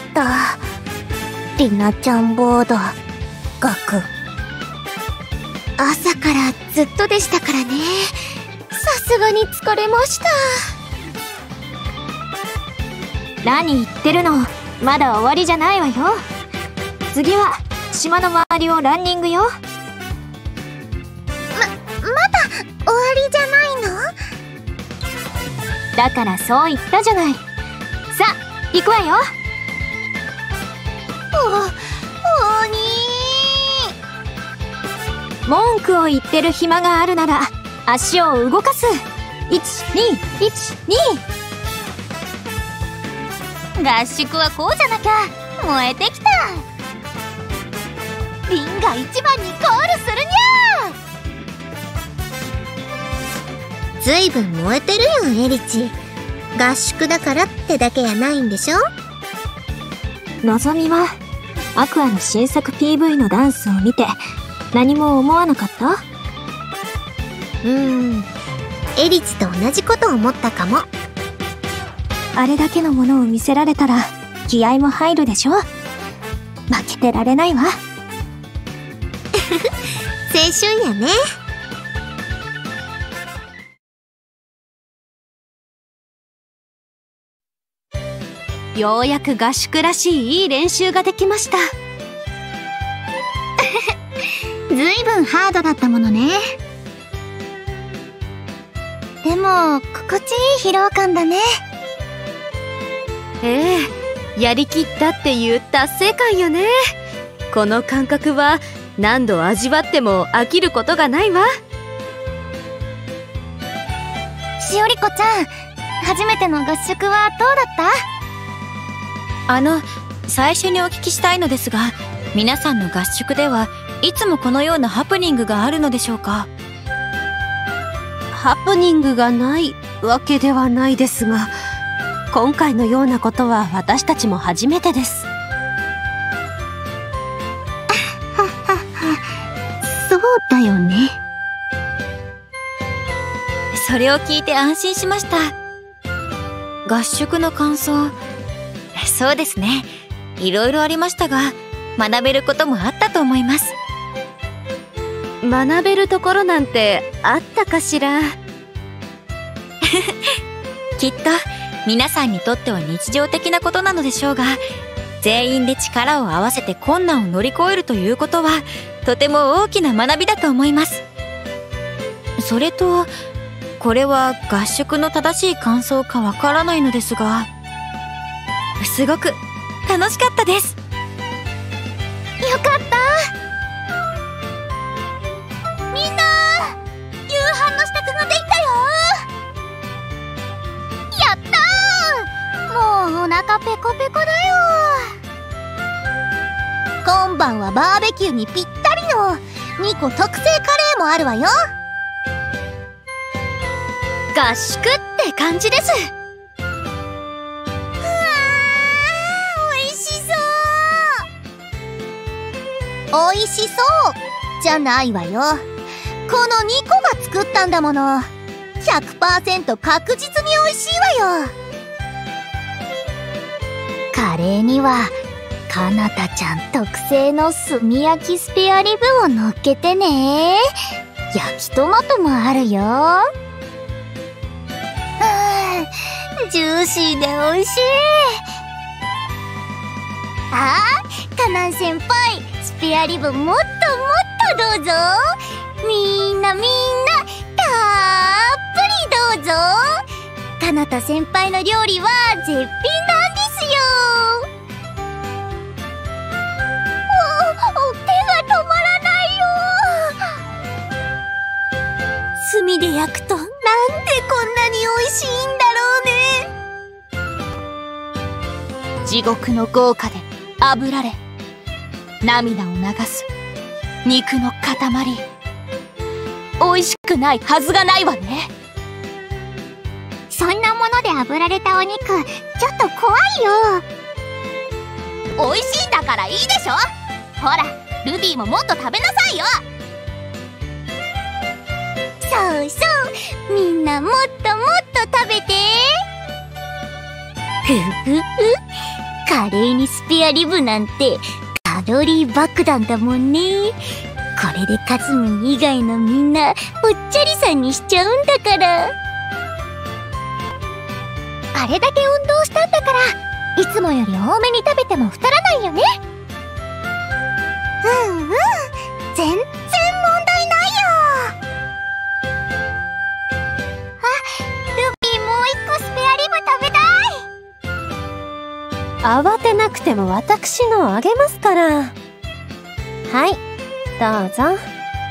りなちゃんボード、ガク。朝からずっとでしたからね。さすがに疲れました。 何言ってるの、まだ終わりじゃないわよ。次は島の周りをランニングよ。 まだ終わりじゃないの？ だからそう言ったじゃない。さあ、行くわよ。 鬼。 文句を言ってる暇があるなら足を動かす。1212。 合宿はこうじゃなきゃ。燃えてきた。 リンが一番にゴールするにゃ。 ずいぶん燃えてるよエリチ。合宿だからってだけやないんでしょ。 のぞみはアクアの新作 PV のダンスを見て何も思わなかった？ エリチと同じこと思ったかも。 あれだけのものを見せられたら気合も入るでしょ。負けてられないわ。 青春やね。 ようやく合宿らしいいい練習ができました。 ずいぶんハードだったものね。 でも心地いい疲労感だね。 ええ、やりきったっていう達成感よね。この感覚は何度味わっても飽きることがないわ。 しおりこちゃん、初めての合宿はどうだった？ 最初にお聞きしたいのですが、皆さんの合宿ではいつもこのようなハプニングがあるのでしょうか？ ハプニングがないわけではないですが、今回のようなことは私たちも初めてです。 そうだよね。 それを聞いて安心しました。合宿の感想。そうですね。いろいろありましたが、学べることもあったと思います。学べるところなんてあったかしら。きっと皆さんにとっては日常的なことなのでしょうが、全員で力を合わせて困難を乗り越えるということはとても大きな学びだと思います。それと、これは合宿の正しい感想かわからないのですが、すごく楽しかったです。 よかった。みんな、夕飯の支度ができたよ。やったー。もうお腹ペコペコだよ。今晩はバーベキューにぴったりの2個特製カレーもあるわよ。 合宿って感じです。 おいしそうじゃないわよ。この2個が作ったんだもの。 100% 確実においしいわよ。カレーにはかなたちゃん特製の炭焼きスペアリブを乗っけてね。焼きトマトもあるよ。ジューシーでおいしい。カナン先輩、スペアリブもっともっとどうぞ。みんなたっぷりどうぞ。かなた先輩の料理は絶品なんですよ。手が止まらないよ。炭で焼くとなんでこんなに美味しいんだろうね。 地獄の豪華で炙られ、涙を流す肉の塊。美味しくないはずがないわね。 そんなもので炙られたお肉、ちょっと怖いよ。 美味しいんだからいいでしょ。ほら、ルビーももっと食べなさいよ。 そうそう、みんなもっともっと食べて。カレーにスペアリブなんてカロリー爆弾だもんね。これでカズミン以外のみんなぽっちゃりさんにしちゃうんだから。あれだけ運動したんだから、いつもより多めに食べても太らないよね。全然問題ないよ。ルビー、もう1個スペアリブ食べたい。 慌てなくても私のあげますから。はい、どうぞ。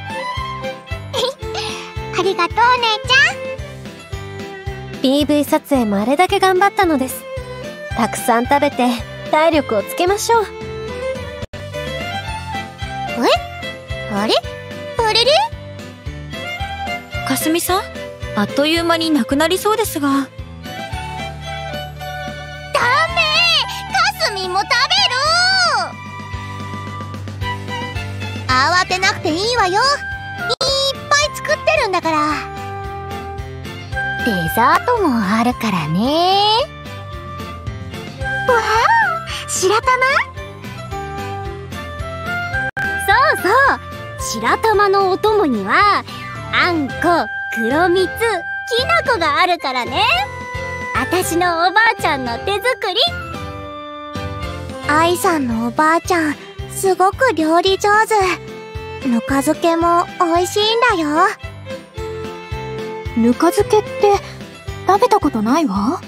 ありがとう、姉ちゃん。 PV 撮影もあれだけ頑張ったのです。たくさん食べて体力をつけましょう。 え、 れあれれ？ かすみさん、あっという間になくなりそうですが。 ダメ！かすみんも食べる！慌てなくていいわよ。いっぱい作ってるんだから。 デザートもあるからね。わあ、白玉？そうそう、白玉のお供にはあんこ、黒蜜、きな粉があるからね。あたしのおばあちゃんの手作り。 愛さんのおばあちゃん、すごく料理上手。ぬか漬けも美味しいんだよ。 ぬか漬けって食べたことないわ。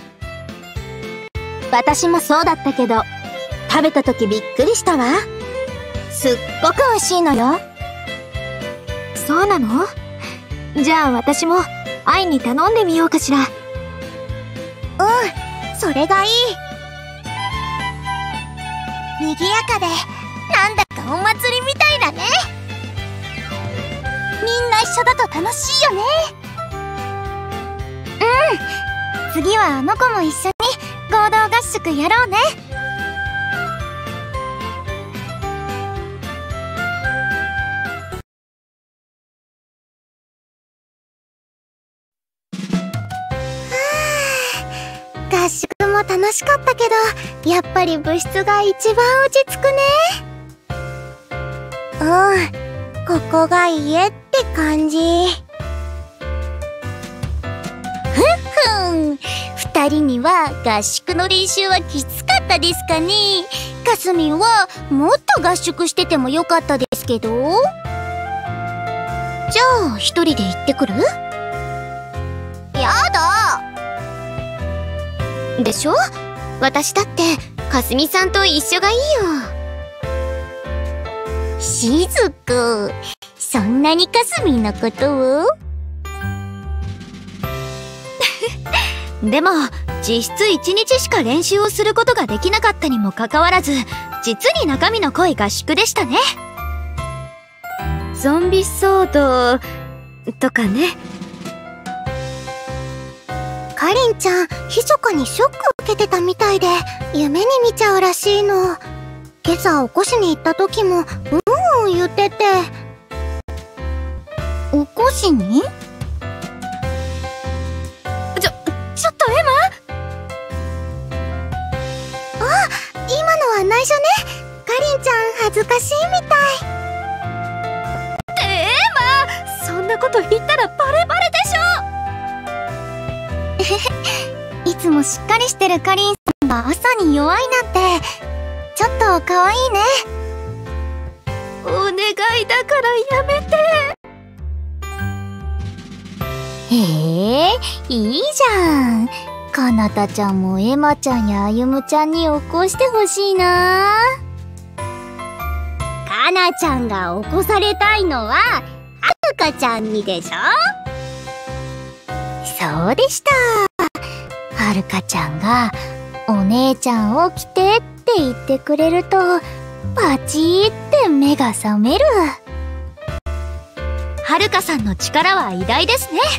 私もそうだったけど、食べた時びっくりしたわ。すっごく美味しいのよ。 そうなの？じゃあ私も愛に頼んでみようかしら。 それがいい。賑やかで、なんだかお祭りみたいだね。みんな一緒だと楽しいよね。 次はあの子も一緒に合同合宿やろうね。 合宿も楽しかったけど、やっぱり部室が一番落ち着くね。ここが家って感じ。 二人には合宿の練習はきつかったですかね。かすみんはもっと合宿しててもよかったですけど。じゃあ一人で行ってくる？ やだ！ でしょ？私だってかすみさんと一緒がいいよ。しずく、そんなにかすみんのことを？でも実質1日しか練習をすることができなかったにもかかわらず、実に中身の濃い合宿でしたね。 ゾンビ騒動とかね。 かりんちゃん、密かにショック受けてたみたいで、夢に見ちゃうらしいの。今朝起こしに行った時も、言ってて。 起こしに？ちょっとエマ？ 今のは内緒ね。かりんちゃん恥ずかしいみたい。 エマ、そんなこと言ったらバレバレでしょ。 いつもしっかりしてるかりんさんが朝に弱いなんて、ちょっと可愛いね。 お願いだからやめて。 いいじゃん。かなたちゃんもエマちゃんやあゆむちゃんに起こしてほしいな。かなちゃんが起こされたいのははるかちゃんにでしょ？そうでした。はるかちゃんがお姉ちゃん起きてって言ってくれるとパチーって目が覚める。はるかさんの力は偉大ですね。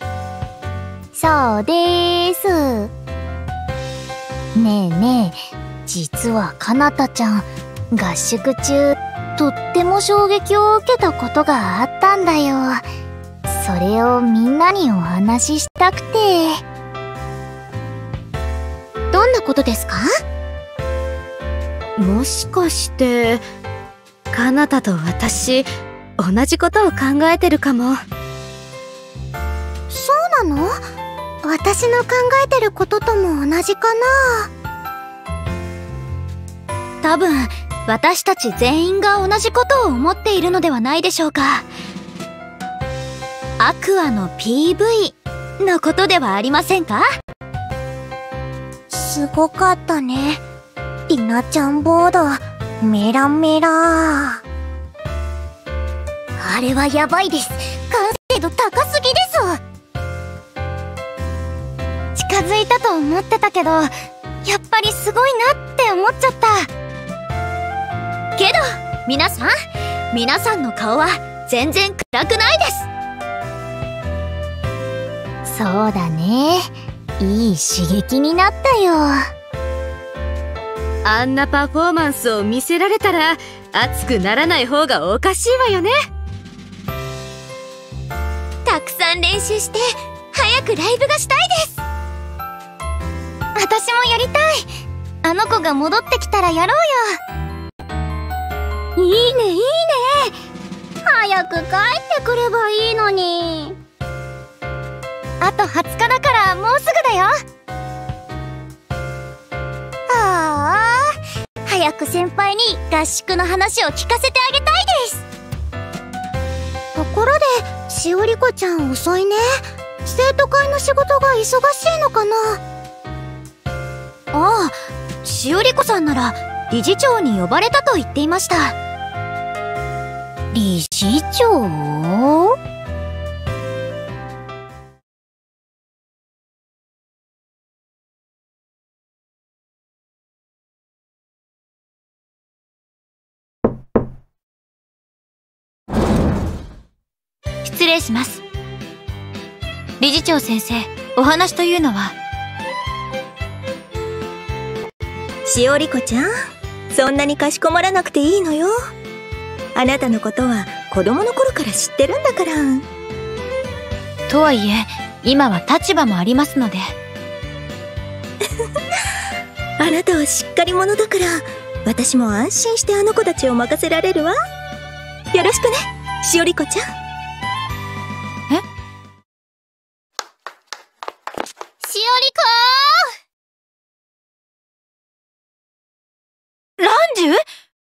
そうでーす。ねえねえ、実はかなたちゃん合宿中とっても衝撃を受けたことがあったんだよ。それをみんなにお話ししたくて。どんなことですか？ もしかしてかなたと私同じことを考えてるかも。 そうなの？私の考えてることとも同じかな？ 多分私たち全員が同じことを思っているのではないでしょうか。アクアの PV のことではありませんか？ すごかったね。りなちゃんボード、メラメラ。 あれはやばいです。完成度高すぎです。近づいたと思ってたけど、やっぱりすごいなって思っちゃった。けど皆さん、 皆さんの顔は全然暗くないです。そうだね。いい刺激になったよ。 あんなパフォーマンスを見せられたら熱くならない方がおかしいわよね。 たくさん練習して早くライブがしたいです。 私もやりたい。あの子が戻ってきたらやろうよ。 いいねいいね。早く帰ってくればいいのに。 あと20日だからもうすぐだよ。 ああ、早く先輩に合宿の話を聞かせてあげたいです。ところで、しおりこちゃん遅いね。生徒会の仕事が忙しいのかな。 ああ、しおりこさんなら理事長に呼ばれたと言っていました。 理事長？ 失礼します。理事長先生、お話というのは？ しおりこちゃん、そんなにかしこまらなくていいのよ。あなたのことは子供の頃から知ってるんだから。 とはいえ、今は立場もありますので。 あなたはしっかり者だから、私も安心してあの子たちを任せられるわ。よろしくね、しおりこちゃん。 しおりこー！ランジュ？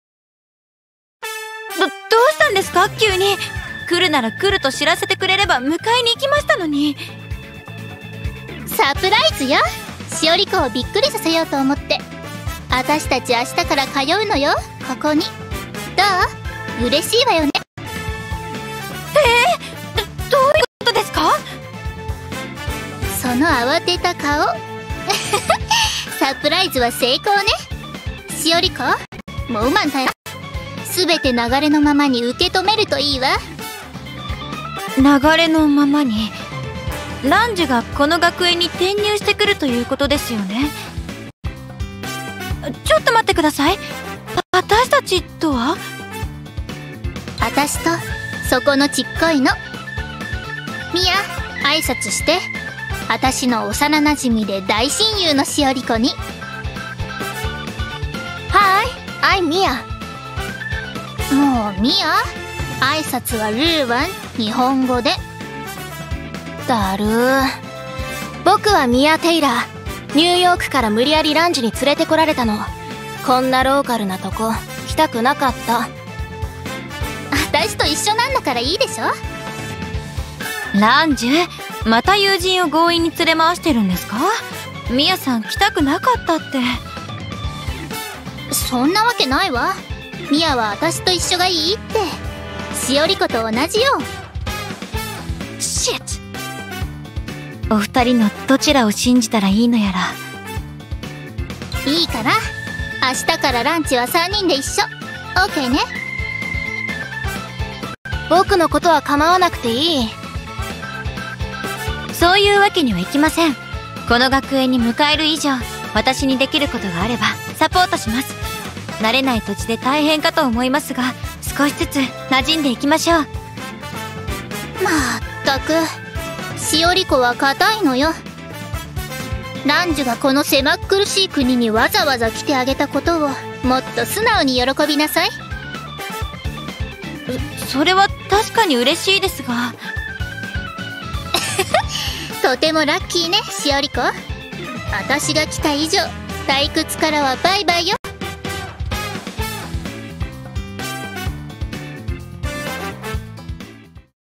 どうしたんですか急に。来るなら来ると知らせてくれれば迎えに行きましたのに。 サプライズよ。しおりこをびっくりさせようと思って。私たち明日から通うのよ、ここに。どう？嬉しいわよね。 どういうことですか？ その慌てた顔。サプライズは成功ね。しおりこ、もううまんたよ。すべて流れのままに受け止めるといいわ。 流れのままに。ランジュがこの学園に転入してくるということですよね。ちょっと待ってください。私たちとは？ 私とそこのちっこいの。ミヤ、挨拶して。私の幼なじみで大親友のしおりこに。 はい、I'm Mia。 もうミヤ、挨拶はルーワン、日本語で。 だるー。僕はミア・テイラー。ニューヨークから無理やりランジに連れてこられたの。こんなローカルなとこ来たくなかった。 私と一緒なんだからいいでしょ。 ランジュ、また友人を強引に連れ回してるんですか？ミヤさん来たくなかったって。 そんなわけないわ。ミヤは私と一緒がいいって。しおりこと同じよ。 シット。お二人のどちらを信じたらいいのやら。 いいから、明日からランチは3人で一緒。オッケーね。 僕のことは構わなくていい。 そういうわけにはいきません。この学園に迎える以上、私にできることがあればサポートします。慣れない土地で大変かと思いますが、少しずつ馴染んでいきましょう。 まったく、しおりこは固いのよ。ランジュがこの狭っ苦しい国にわざわざ来てあげたことをもっと素直に喜びなさい。 それは確かに嬉しいですが。 とてもラッキーね、しおりこ。私が来た以上、退屈からはバイバイよ。